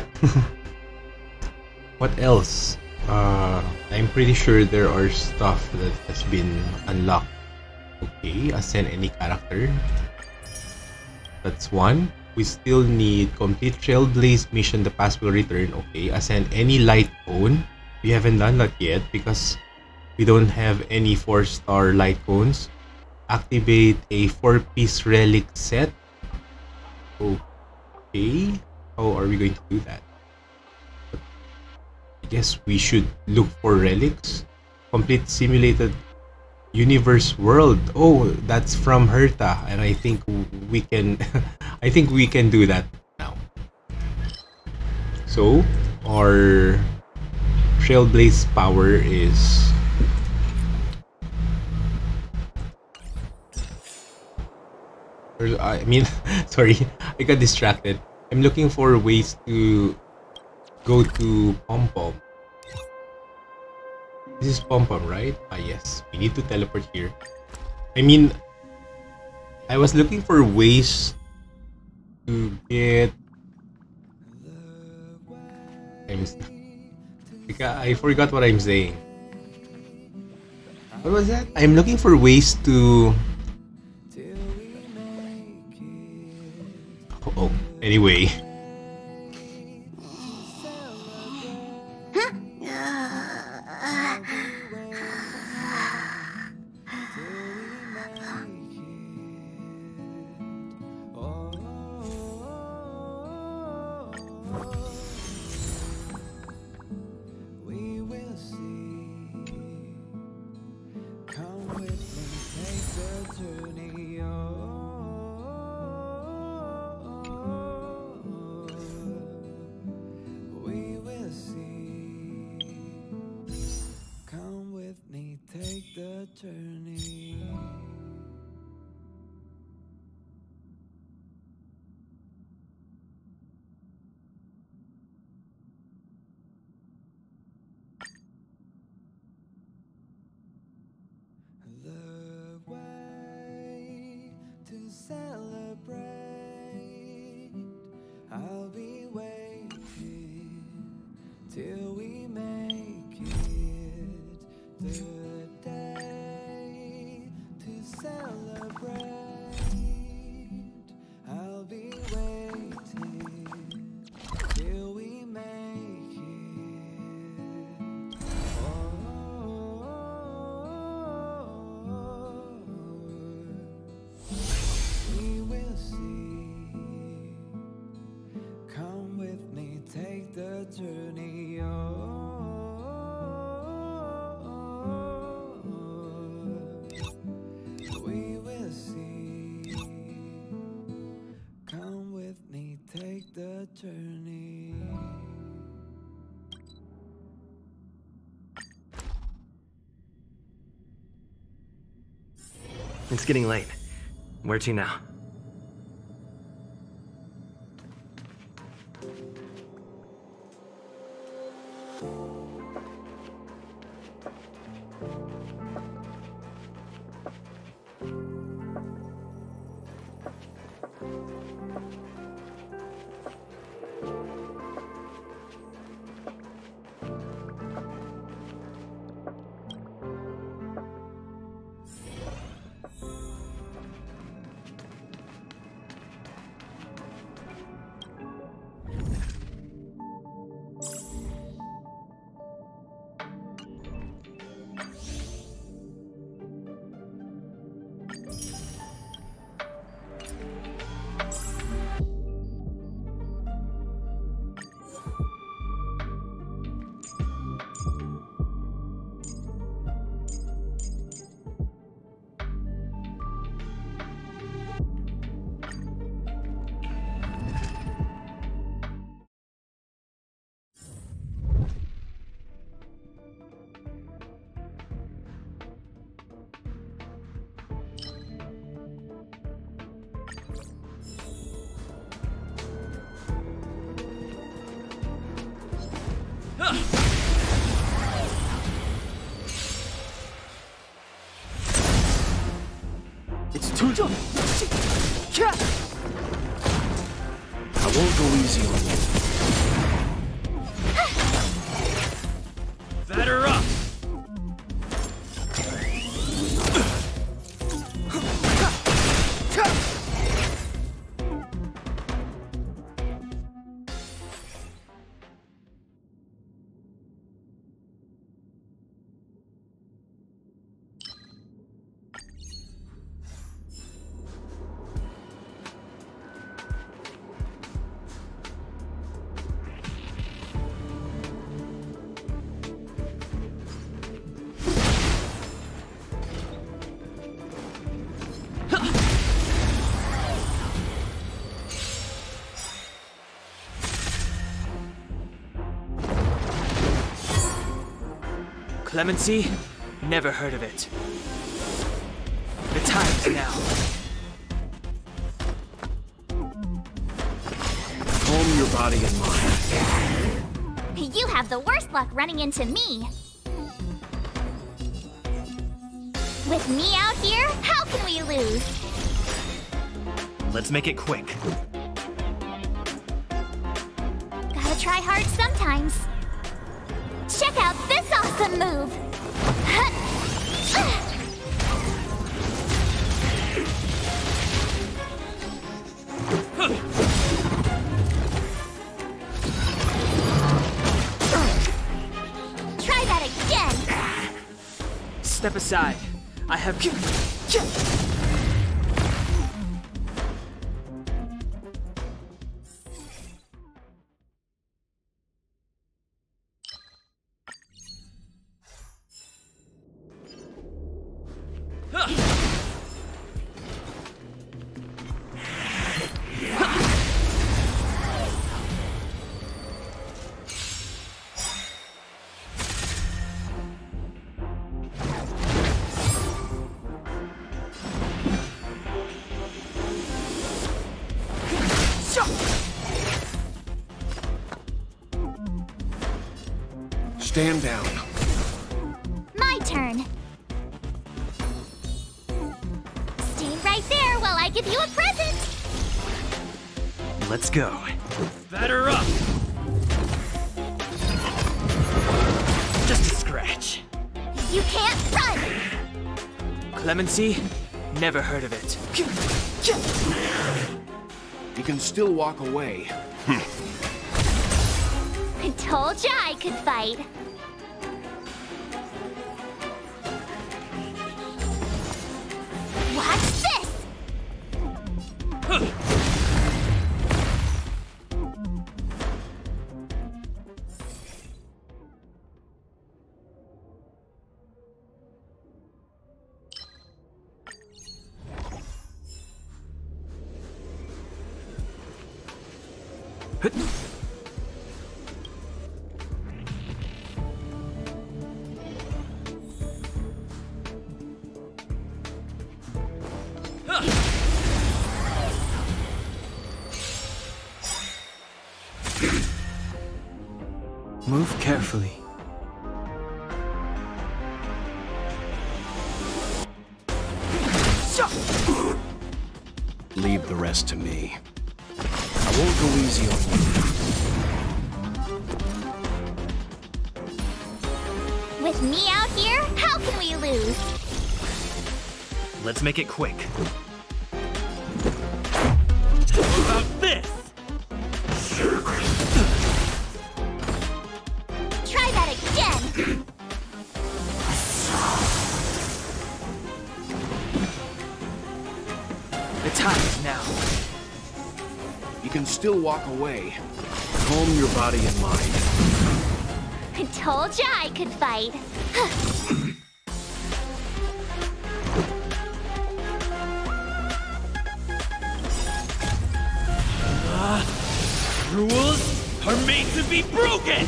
What else? Uh, I'm pretty sure there are stuff that has been unlocked. Okay, ascend any character. That's one. We still need complete Trailblaze mission. The pass will return. Okay, ascend any light cone. We haven't done that yet because we don't have any four star light cones. Activate a four piece relic set. Okay, how are we going to do that? I guess we should look for relics. Complete simulated universe world. Oh, that's from Herta, and I think we can I think we can do that now. So our Trailblaze power is I mean sorry, I got distracted. I'm looking for ways to go to Pom Pom. This is Pom Pom, right? Ah yes, we need to teleport here. I mean, I was looking for ways to get... I missed that. I forgot what I'm saying. What was that? I'm looking for ways to... Oh, oh. Anyway. It's getting late. Where to now? It's too I won't go easy on you. Batter up! Clemency? Never heard of it. The time is now. Calm your body and mind. You have the worst luck running into me. With me out here, how can we lose? Let's make it quick. Gotta try hard sometimes. Check out this awesome move! Try that again! Step aside. I have... Stand down. My turn. Stay right there while I give you a present. Let's go. Batter up! Just a scratch. You can't run. Clemency? Never heard of it. You can still walk away. I told ya I could fight. Watch this! Move carefully. Leave the rest to me. I won't go easy on you. With me out here, how can we lose? Let's make it quick. What about this? Try that again! The time is now. You can still walk away. Calm your body and mind. I told ya I could fight. Rules are made to be broken!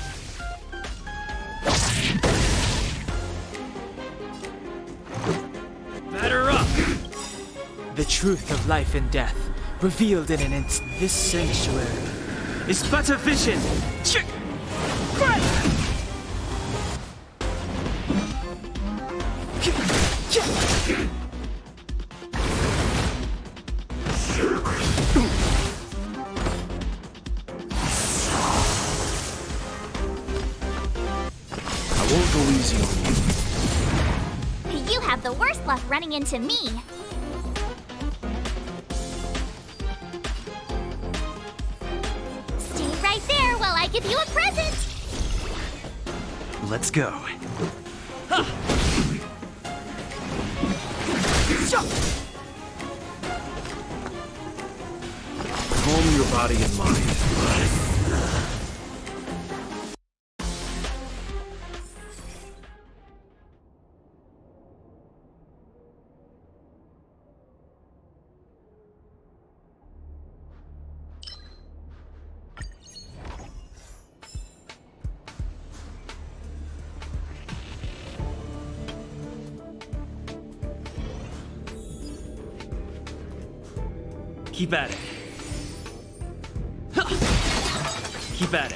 Batter up! The truth of life and death, revealed in an instant. This sanctuary is but a vision. Ch- I won't go easy on you. You have the worst luck running into me. Stay right there while I give you a present. Let's go. Calm your body and mind. Keep at it. Keep at it.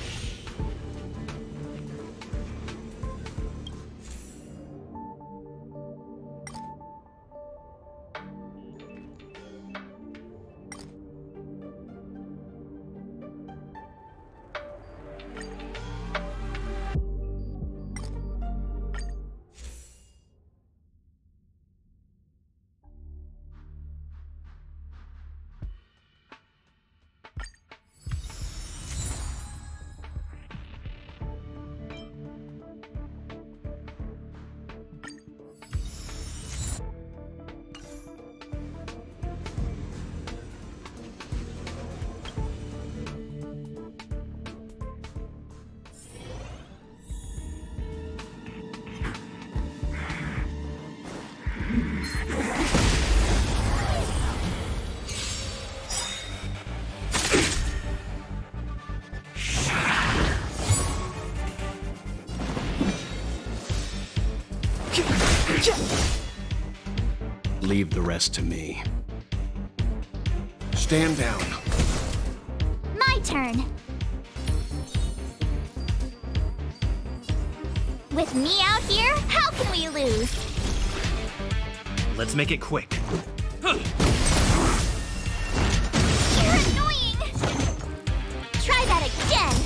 Leave the rest to me. Stand down. My turn. With me out here, how can we lose? Let's make it quick. You're annoying! Try that again!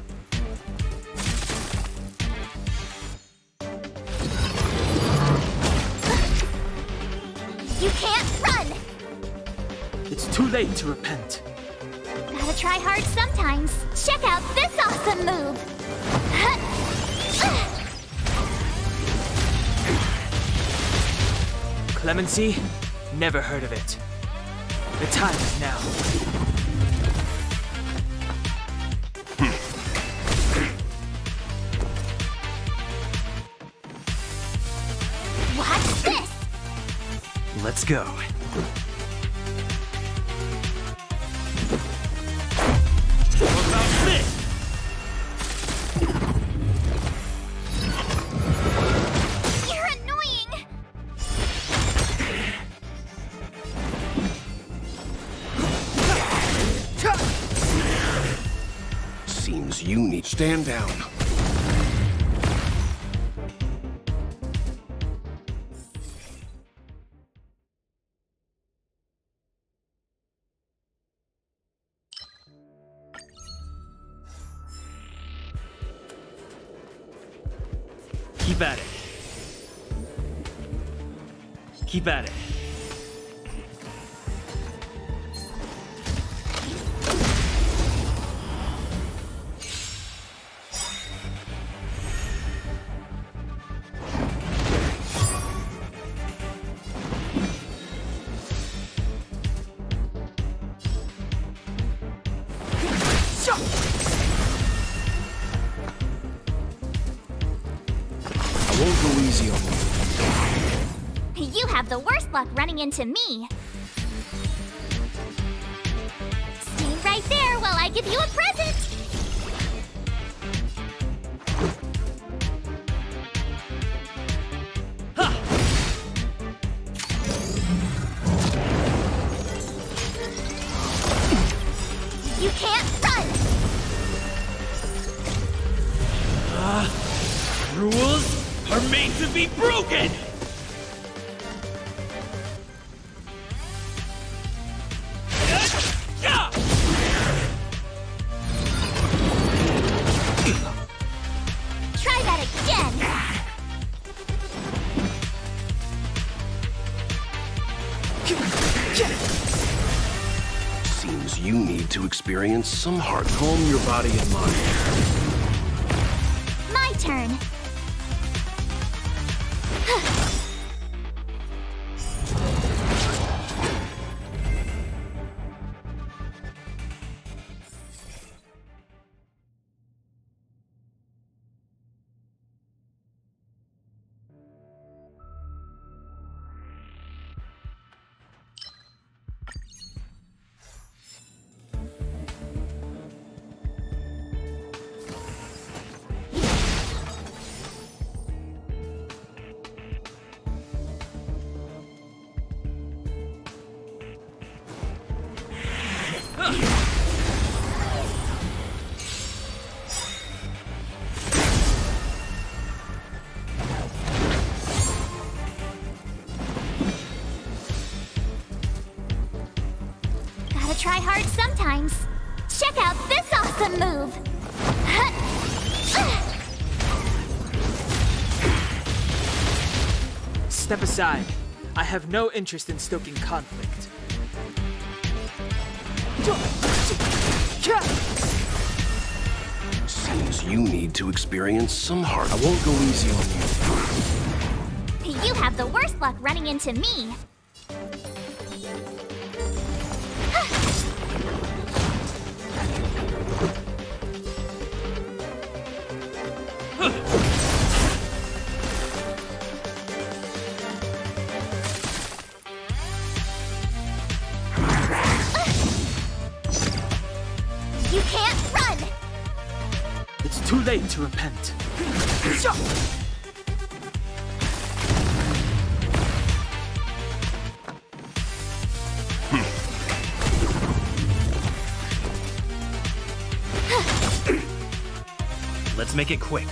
You can't run! It's too late to repent. Gotta try hard sometimes. Check out this awesome move! Clemency? Never heard of it. The time is now. Watch this! Let's go. What about this? You're annoying! Seems you need stand down. Keep at it. Keep at it. I won't go easy on you. You have the worst luck running into me. Stay right there while I give you a present! You can't run! Rules are made to be broken! Try that again! Seems you need to experience some hard. Calm your body and mind. My turn. Gotta try hard sometimes. Check out this awesome move! Step aside. I have no interest in stoking conflict. Seems you need to experience some hard. I won't go easy on you. You have the worst luck running into me. You can't run! It's too late to repent. Let's make it quick.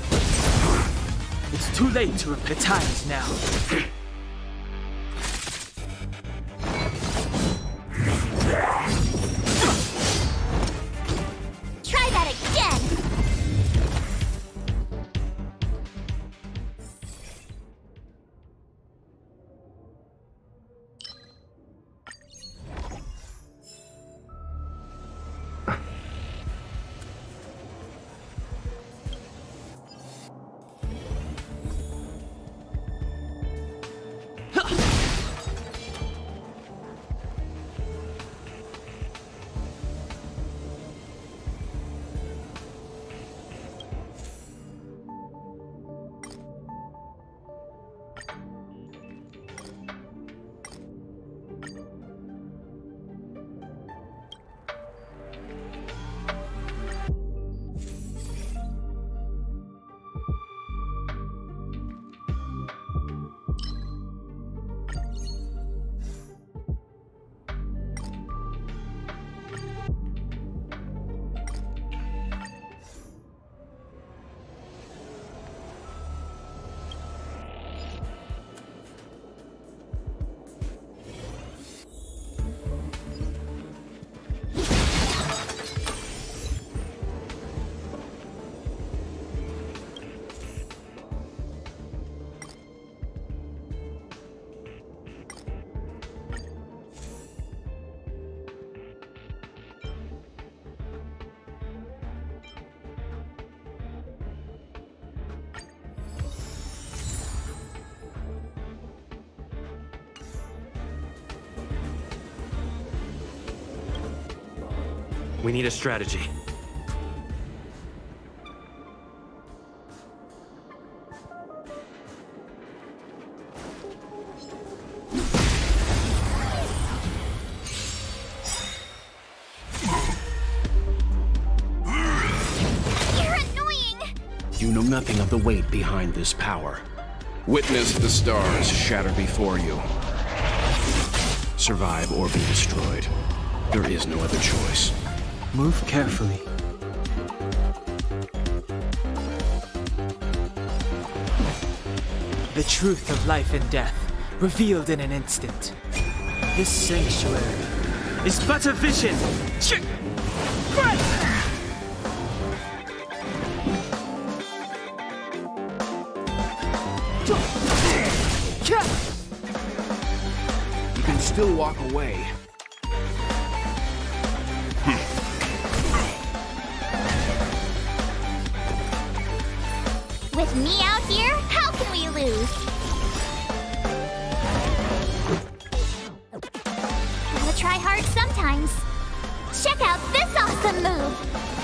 It's too late to... The time is now. Try that again! We need a strategy. You're annoying! You know nothing of the weight behind this power. Witness the stars shatter before you. Survive or be destroyed. There is no other choice. Move carefully. The truth of life and death, revealed in an instant. This sanctuary is but a vision. Ch- You can still walk away. With me out here, how can we lose? Gotta try hard sometimes. Check out this awesome move!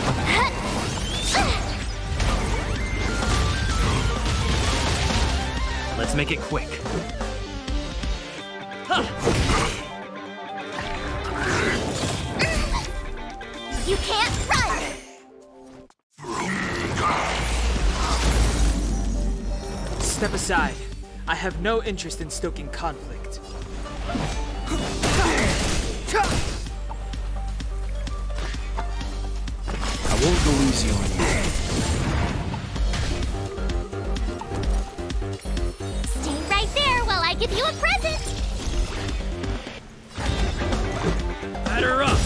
Let's make it quick. You can't run! Step aside. I have no interest in stoking conflict. I won't go easy on you. Stay right there while I give you a present! Batter up!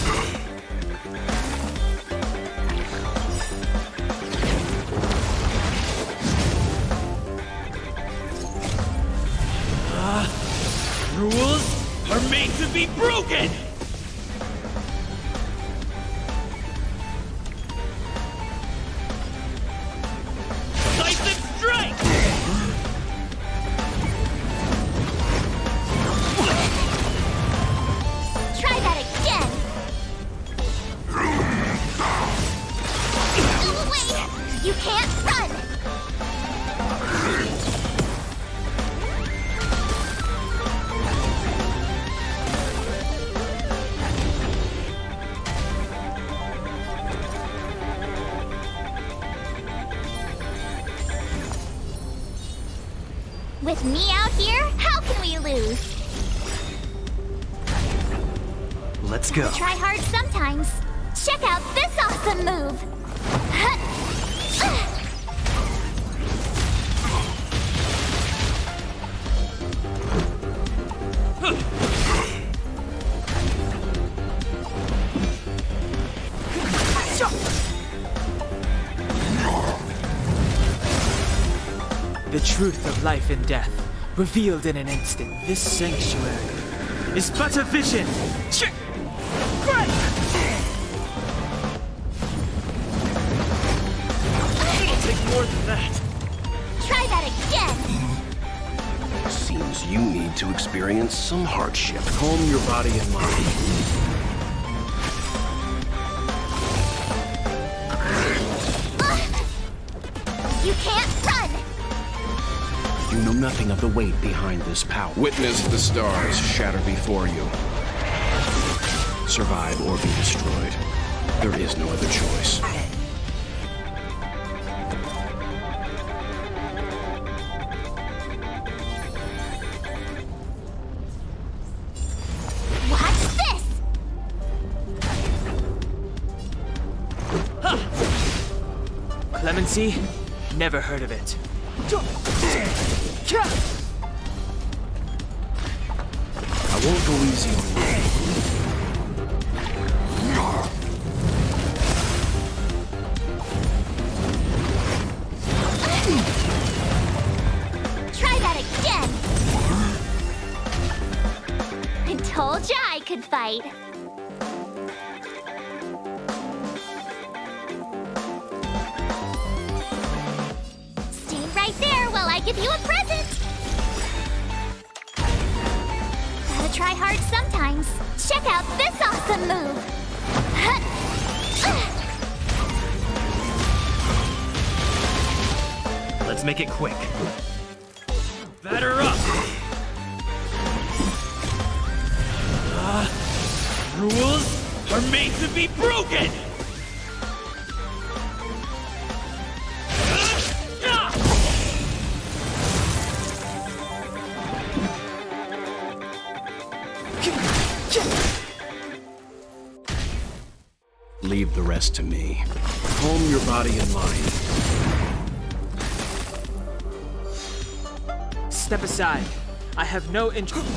Rules are made to be broken! Decisive strike! Try that again! Go away! You can't run! With me out here, how can we lose? Let's go. Try hard sometimes. Check out this awesome move! The truth of life and death, revealed in an instant. This sanctuary is but a vision. Ch- Right! It'll take more than that. Try that again! Seems you need to experience some hardship. Calm your body and mind. You can't run! You know nothing of the weight behind this power. Witness the stars shatter before you. Survive or be destroyed. There is no other choice. Watch this! Clemency? Never heard of it. I won't go easy on you. Try that again! I told ya I could fight. Stay right there while I give you a present! Gotta try hard sometimes. Check out this awesome move! Let's make it quick. Batter up! Uh, rules are made to be broken! Leave the rest to me. Calm your body and mind. Step aside. I have no interest.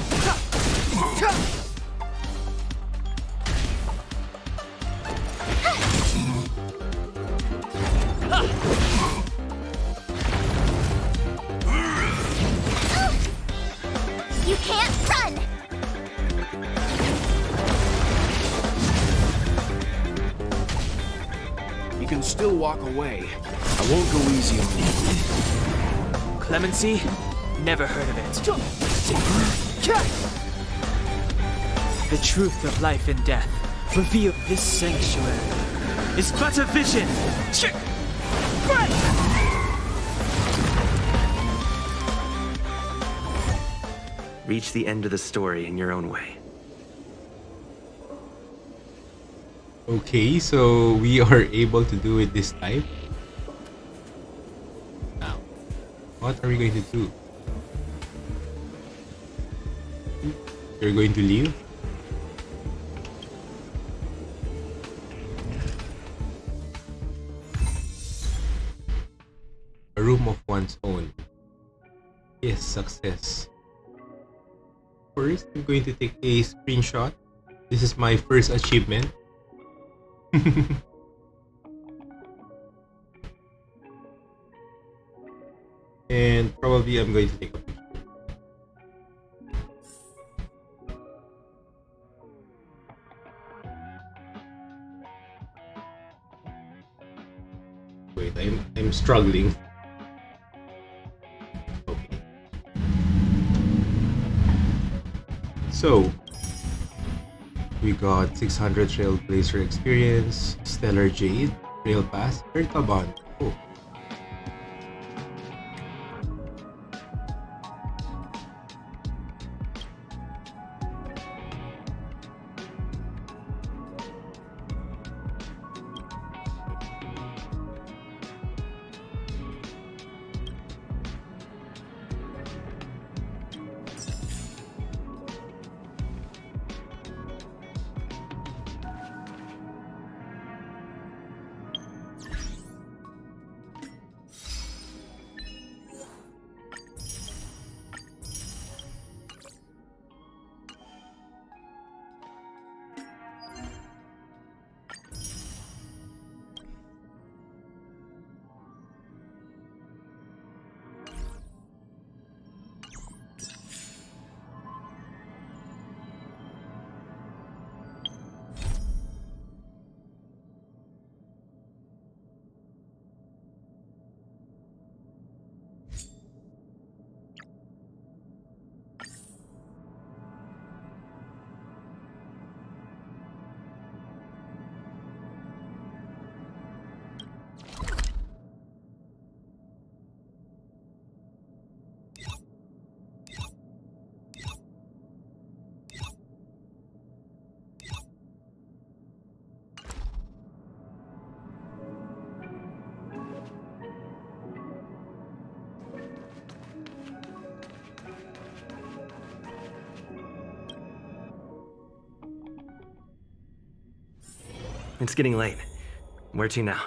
You can't run! You can still walk away. I won't go easy on you. Clemency? Never heard of it. The truth of life and death, revealed. This sanctuary is but a vision. Ch- Right! Reach the end of the story in your own way. Okay, so we are able to do it this time. Now, what are we going to do? You're going to leave? A room of one's own. Yes, success. First, I'm going to take a screenshot. This is my first achievement. And probably I'm going to take a picture. Wait, I'm I'm struggling. Okay. So we got six hundred Trailblazer experience, Stellar Jade, Trail Pass, Eartha Bond. Oh. It's getting late. Where to now?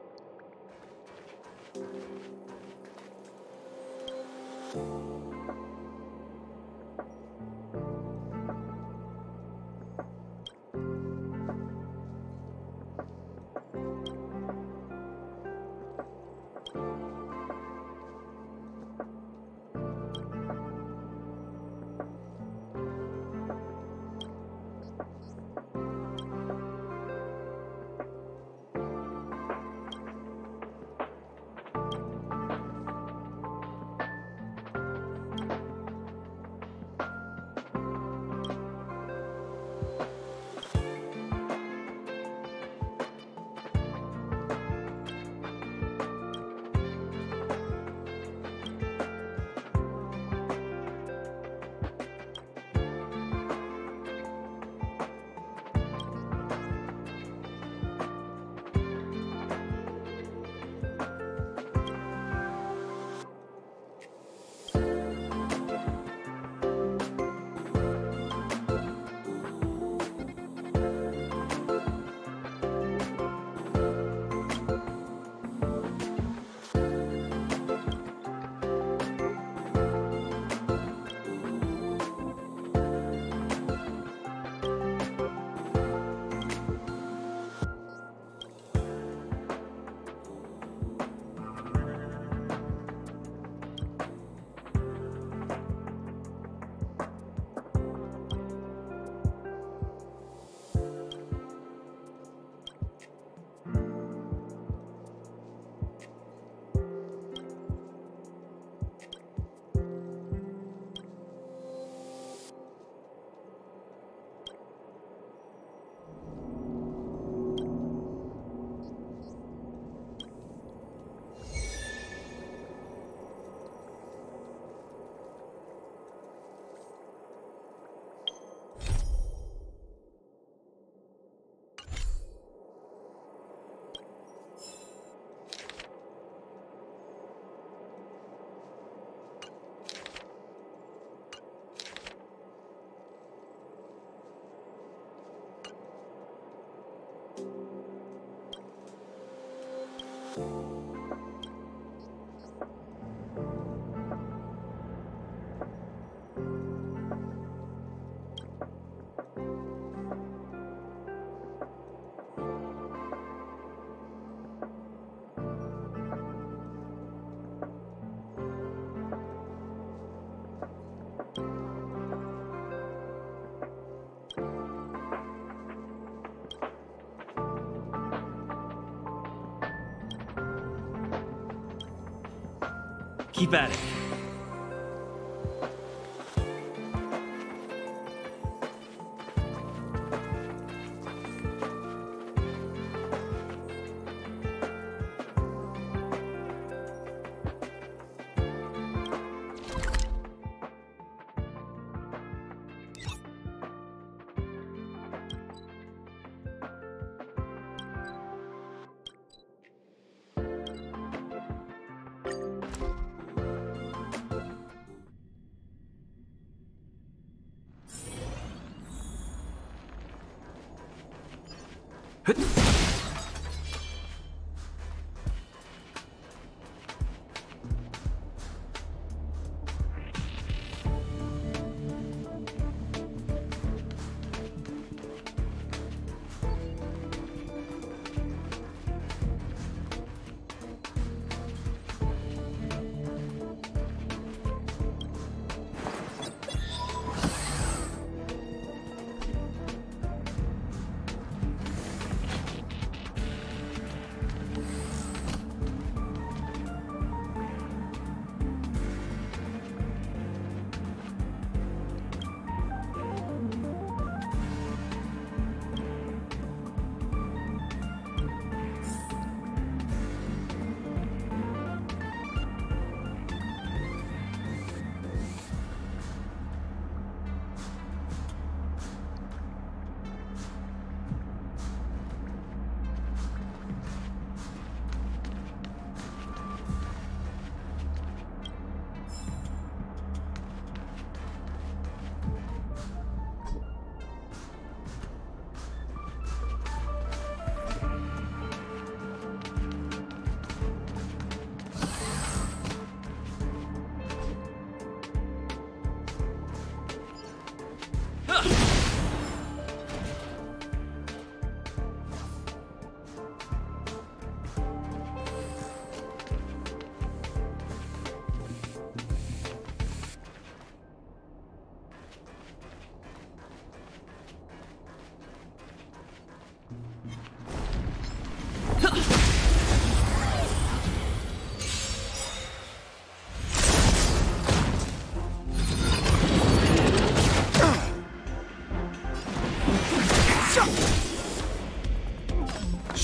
Keep at it.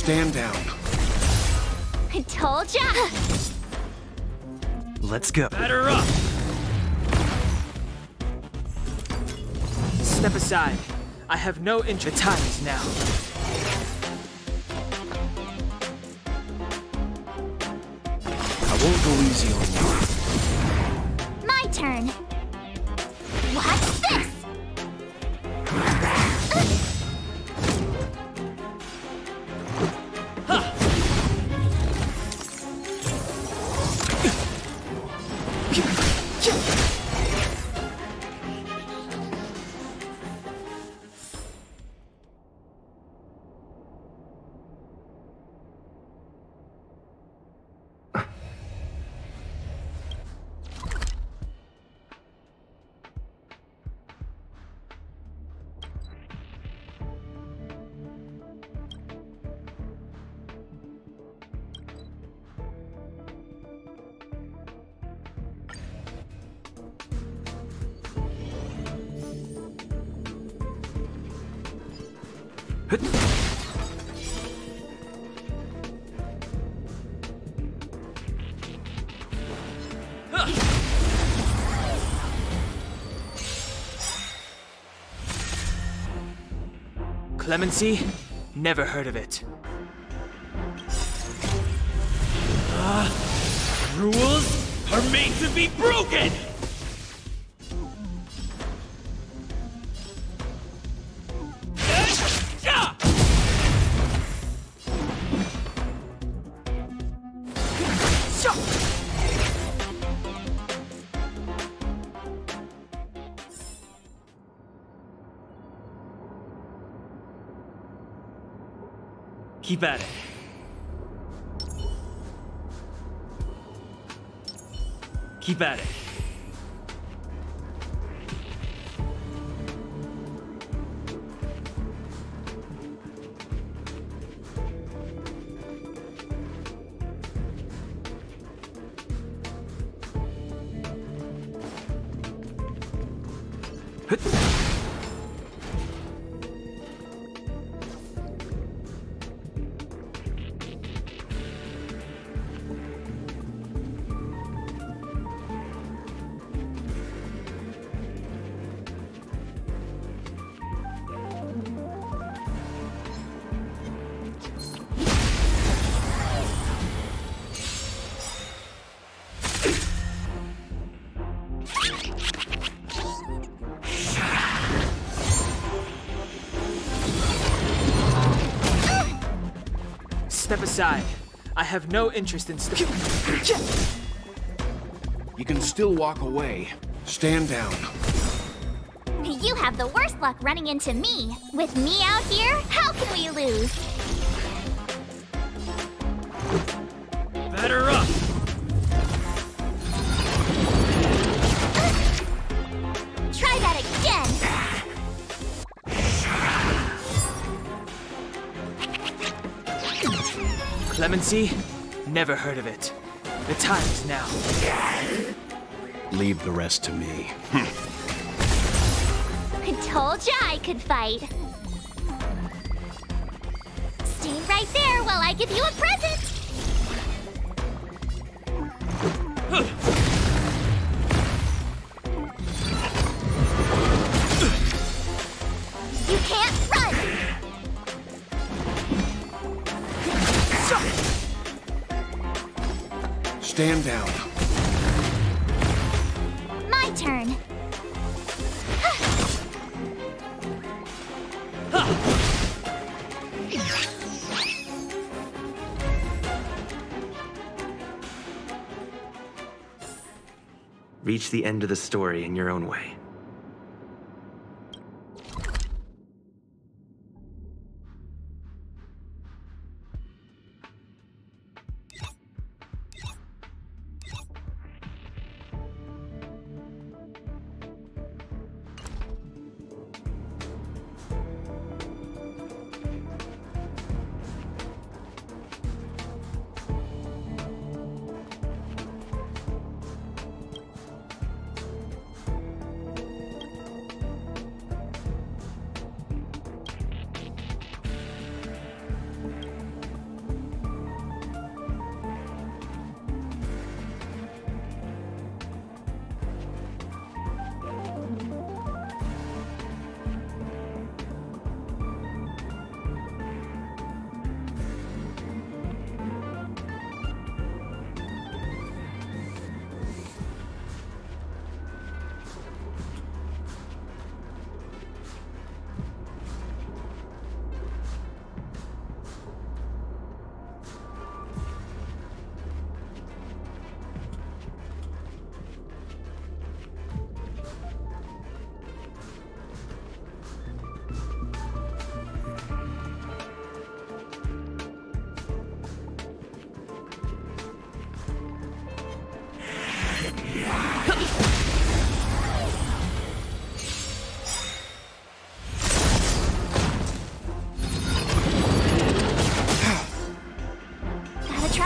Stand down. I told ya! Let's go. Batter up! Step aside. I have no interest. The time is now. I won't go easy on you. My turn. What's this? Clemency? Never heard of it. Rules are made to be broken! Keep at it. Keep at it. Step aside. I have no interest in st- You can still walk away. Stand down. You have the worst luck running into me. With me out here, how can we lose? Batter up! Try that again! Clemency? Never heard of it. The time is now. Leave the rest to me. I told ya I could fight. Stay right there while I give you a present! You can't run! Stand down. My turn. Reach the end of the story in your own way.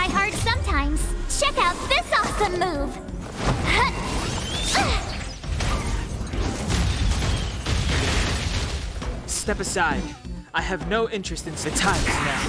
try hard sometimes. Check out this awesome move! Step aside. I have no interest in the times now.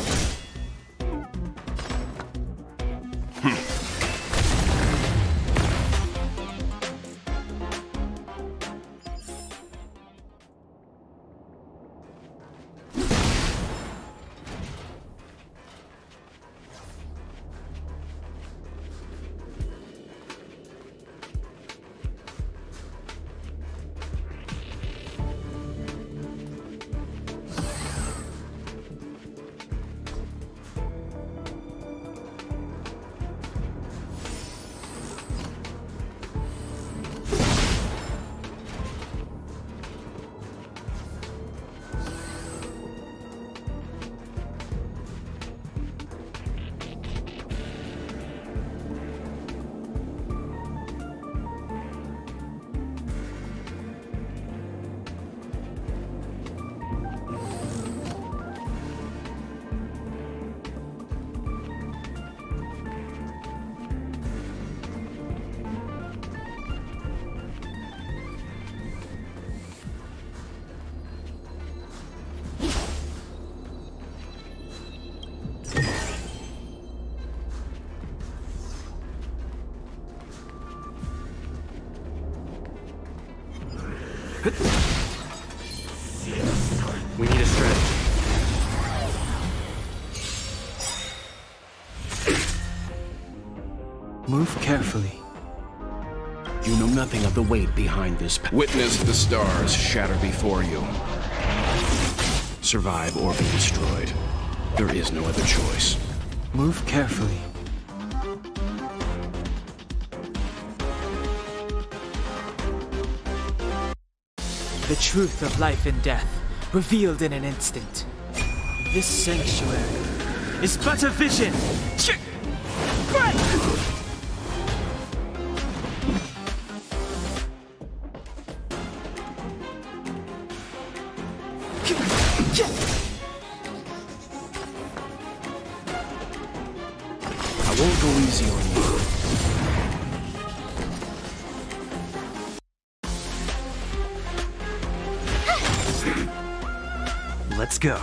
We need a stretch. Move carefully. You know nothing of the weight behind this. Witness the stars shatter before you. Survive or be destroyed. There is no other choice. Move carefully. The truth of life and death, revealed in an instant. This sanctuary is but a vision. Ch- Break! I won't go easy on you. Let's go.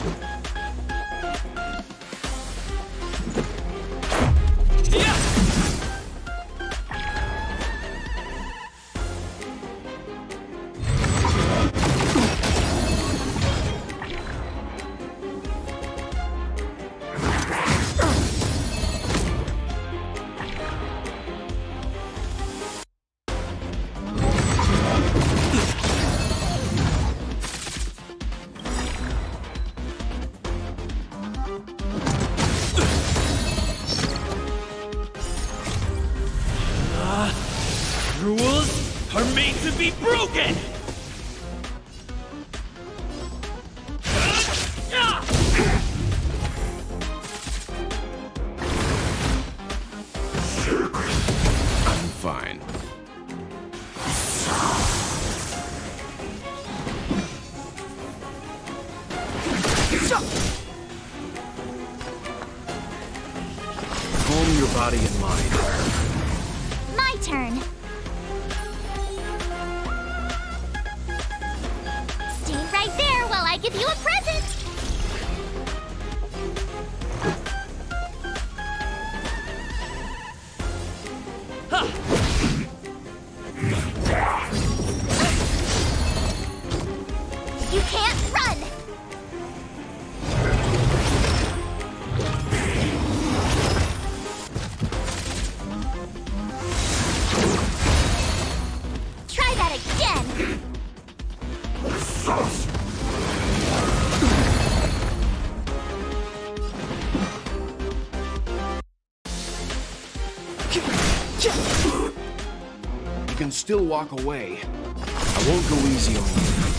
Rules are made to be broken! I'm fine. Calm your body and mind. My turn. Stay right there while I give you a present. You can't run. Try that again. You can still walk away. I won't go easy on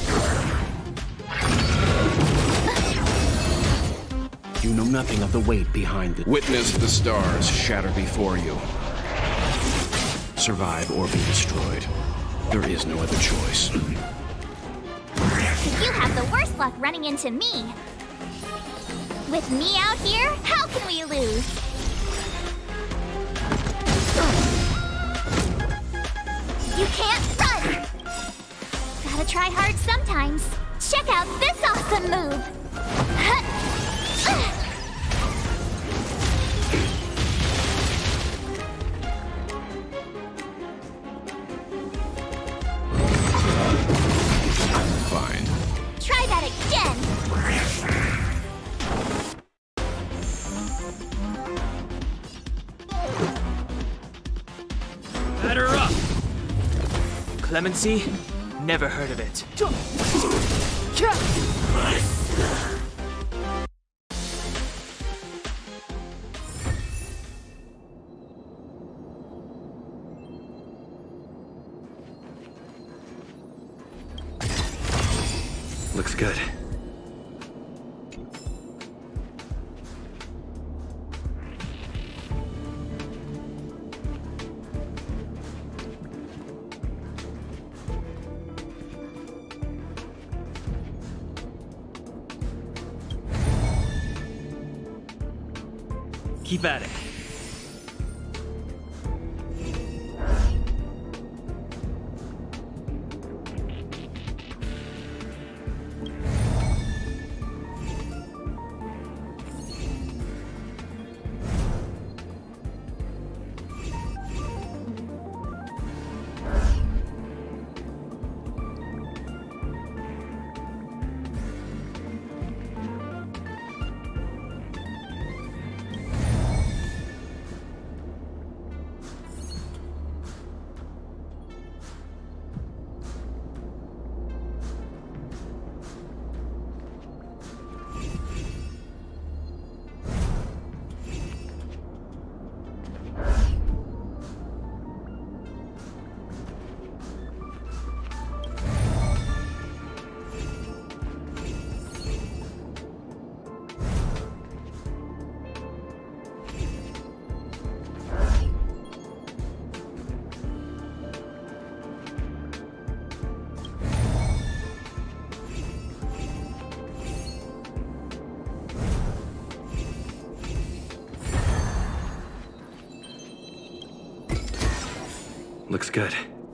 you. You know nothing of the weight behind it. Witness the stars shatter before you. Survive or be destroyed. There is no other choice. You have the worst luck running into me. With me out here, how can we lose? Sometimes, check out this awesome move! Fine. Try that again! Batter up! Clemency? Never heard of it. Looks good. Keep at it. Looks good.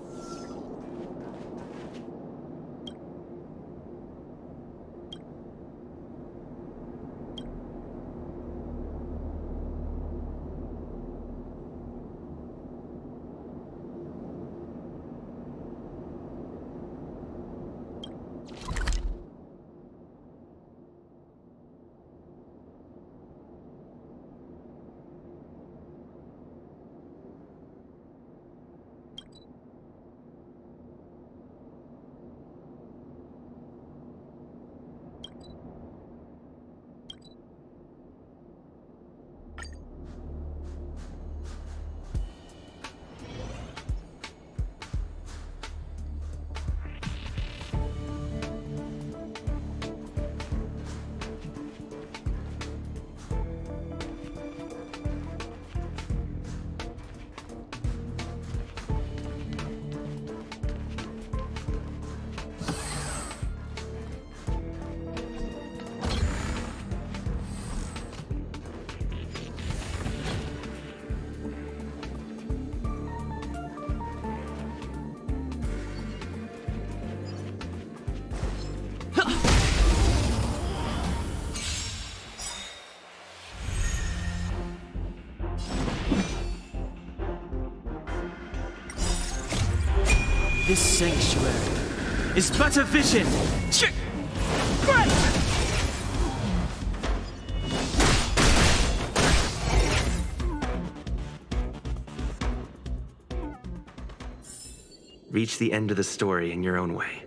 This sanctuary is but a vision. Ch- Great! Reach the end of the story in your own way.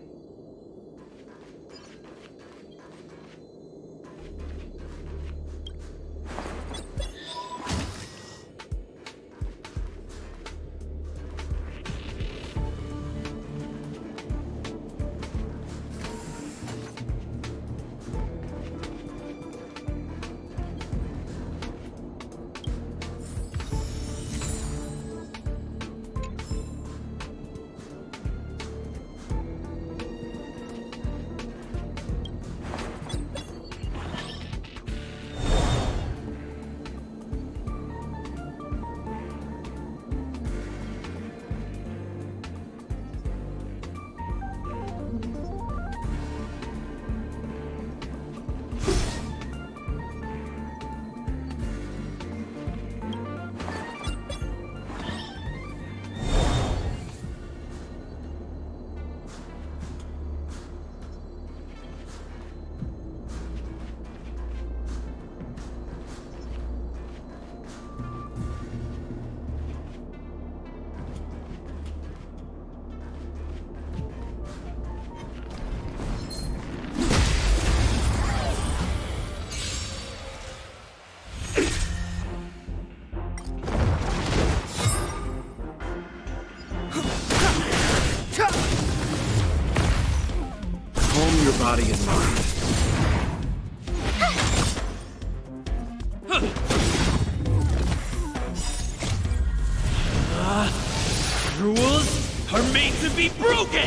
body and mind. Uh, rules are made to be broken!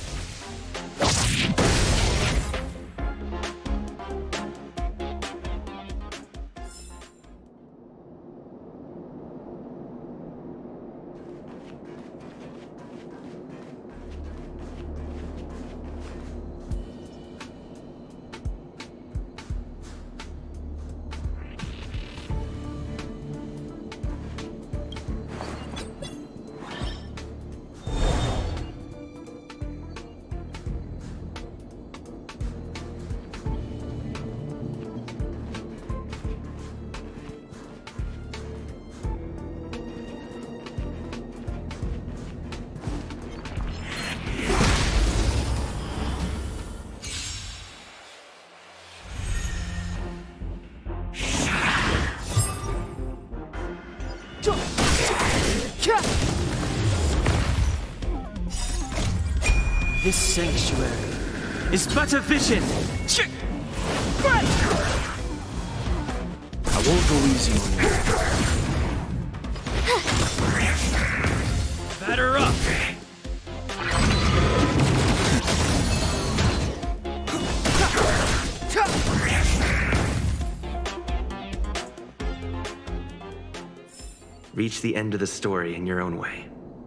This sanctuary is but a vision. I won't go easy on you. Batter up! Reach the end of the story in your own way.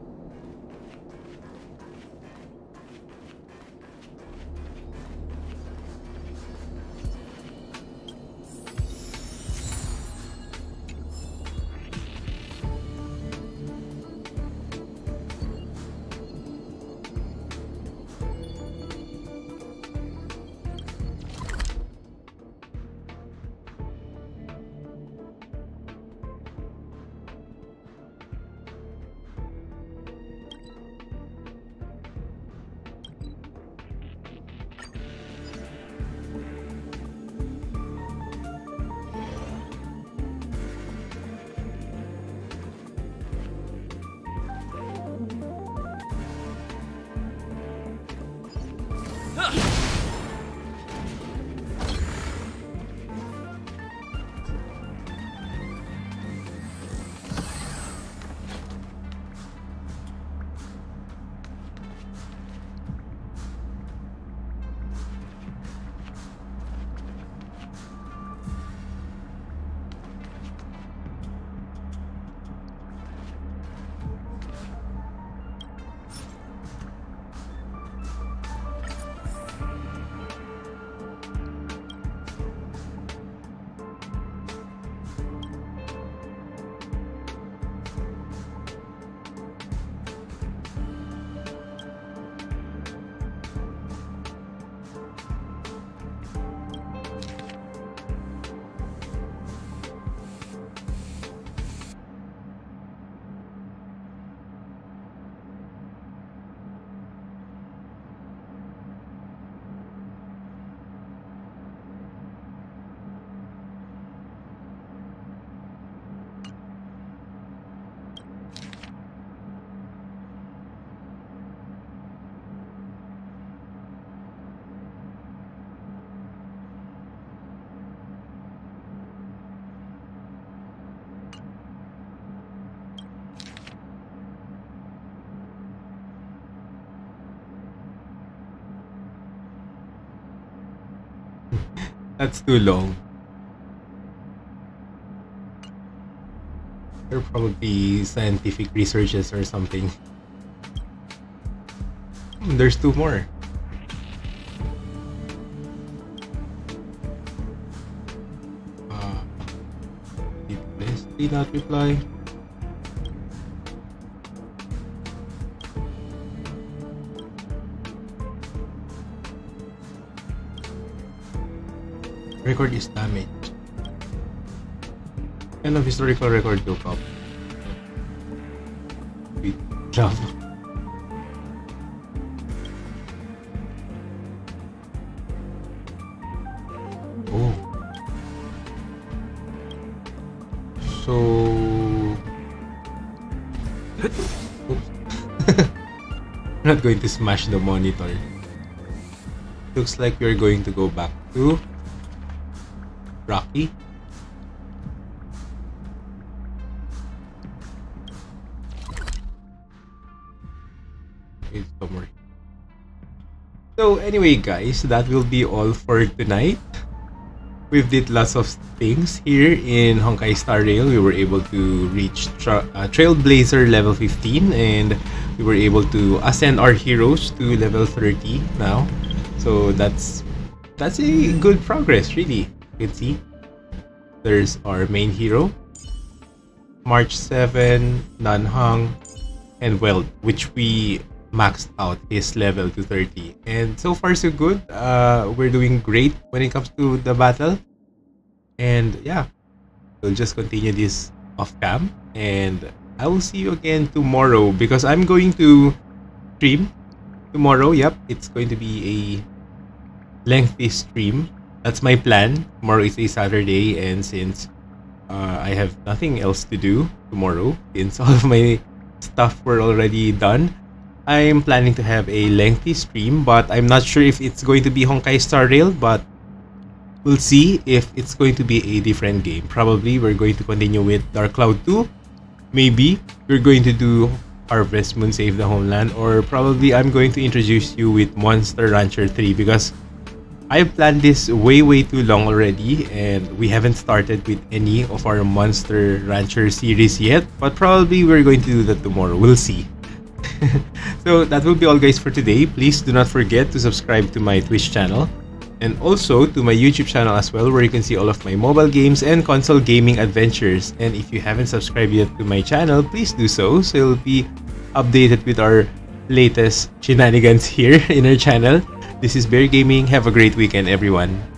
That's too long. They're probably scientific researches or something. Hmm, there's two more. Uh, did Leslie not reply? Record is damaged. Kind of historical record took up. Good job. Oh. So... Oops. I'm not going to smash the monitor. looks like we're going to go back to Rocky. It's somewhere. So anyway guys, that will be all for tonight. We've did lots of things here in Honkai Star Rail. We were able to reach tra uh, Trailblazer level fifteen, and we were able to ascend our heroes to level thirty now. So that's that's a good progress, really. You can see there's our main hero, March seven, Nanhang, and Weld, which we maxed out his level to thirty, and so far so good. Uh, we're doing great when it comes to the battle, and yeah, we'll just continue this off cam, and I will see you again tomorrow because I'm going to stream tomorrow. Yep, it's going to be a lengthy stream. That's my plan. Tomorrow is a Saturday, and since uh, I have nothing else to do tomorrow, since all of my stuff were already done, I'm planning to have a lengthy stream, but I'm not sure if it's going to be Honkai Star Rail, but we'll see if it's going to be a different game. Probably we're going to continue with Dark Cloud two. Maybe we're going to do Harvest Moon Save the Homeland, or probably I'm going to introduce you with Monster Rancher three because I've planned this way way too long already, and we haven't started with any of our Monster Rancher series yet, but probably we're going to do that tomorrow. We'll see. So that will be all guys for today. Please do not forget to subscribe to my Twitch channel and also to my YouTube channel as well, where you can see all of my mobile games and console gaming adventures. And if you haven't subscribed yet to my channel, please do so, so you'll be updated with our latest shenanigans here in our channel. This is Bear Gaming. Have a great weekend everyone.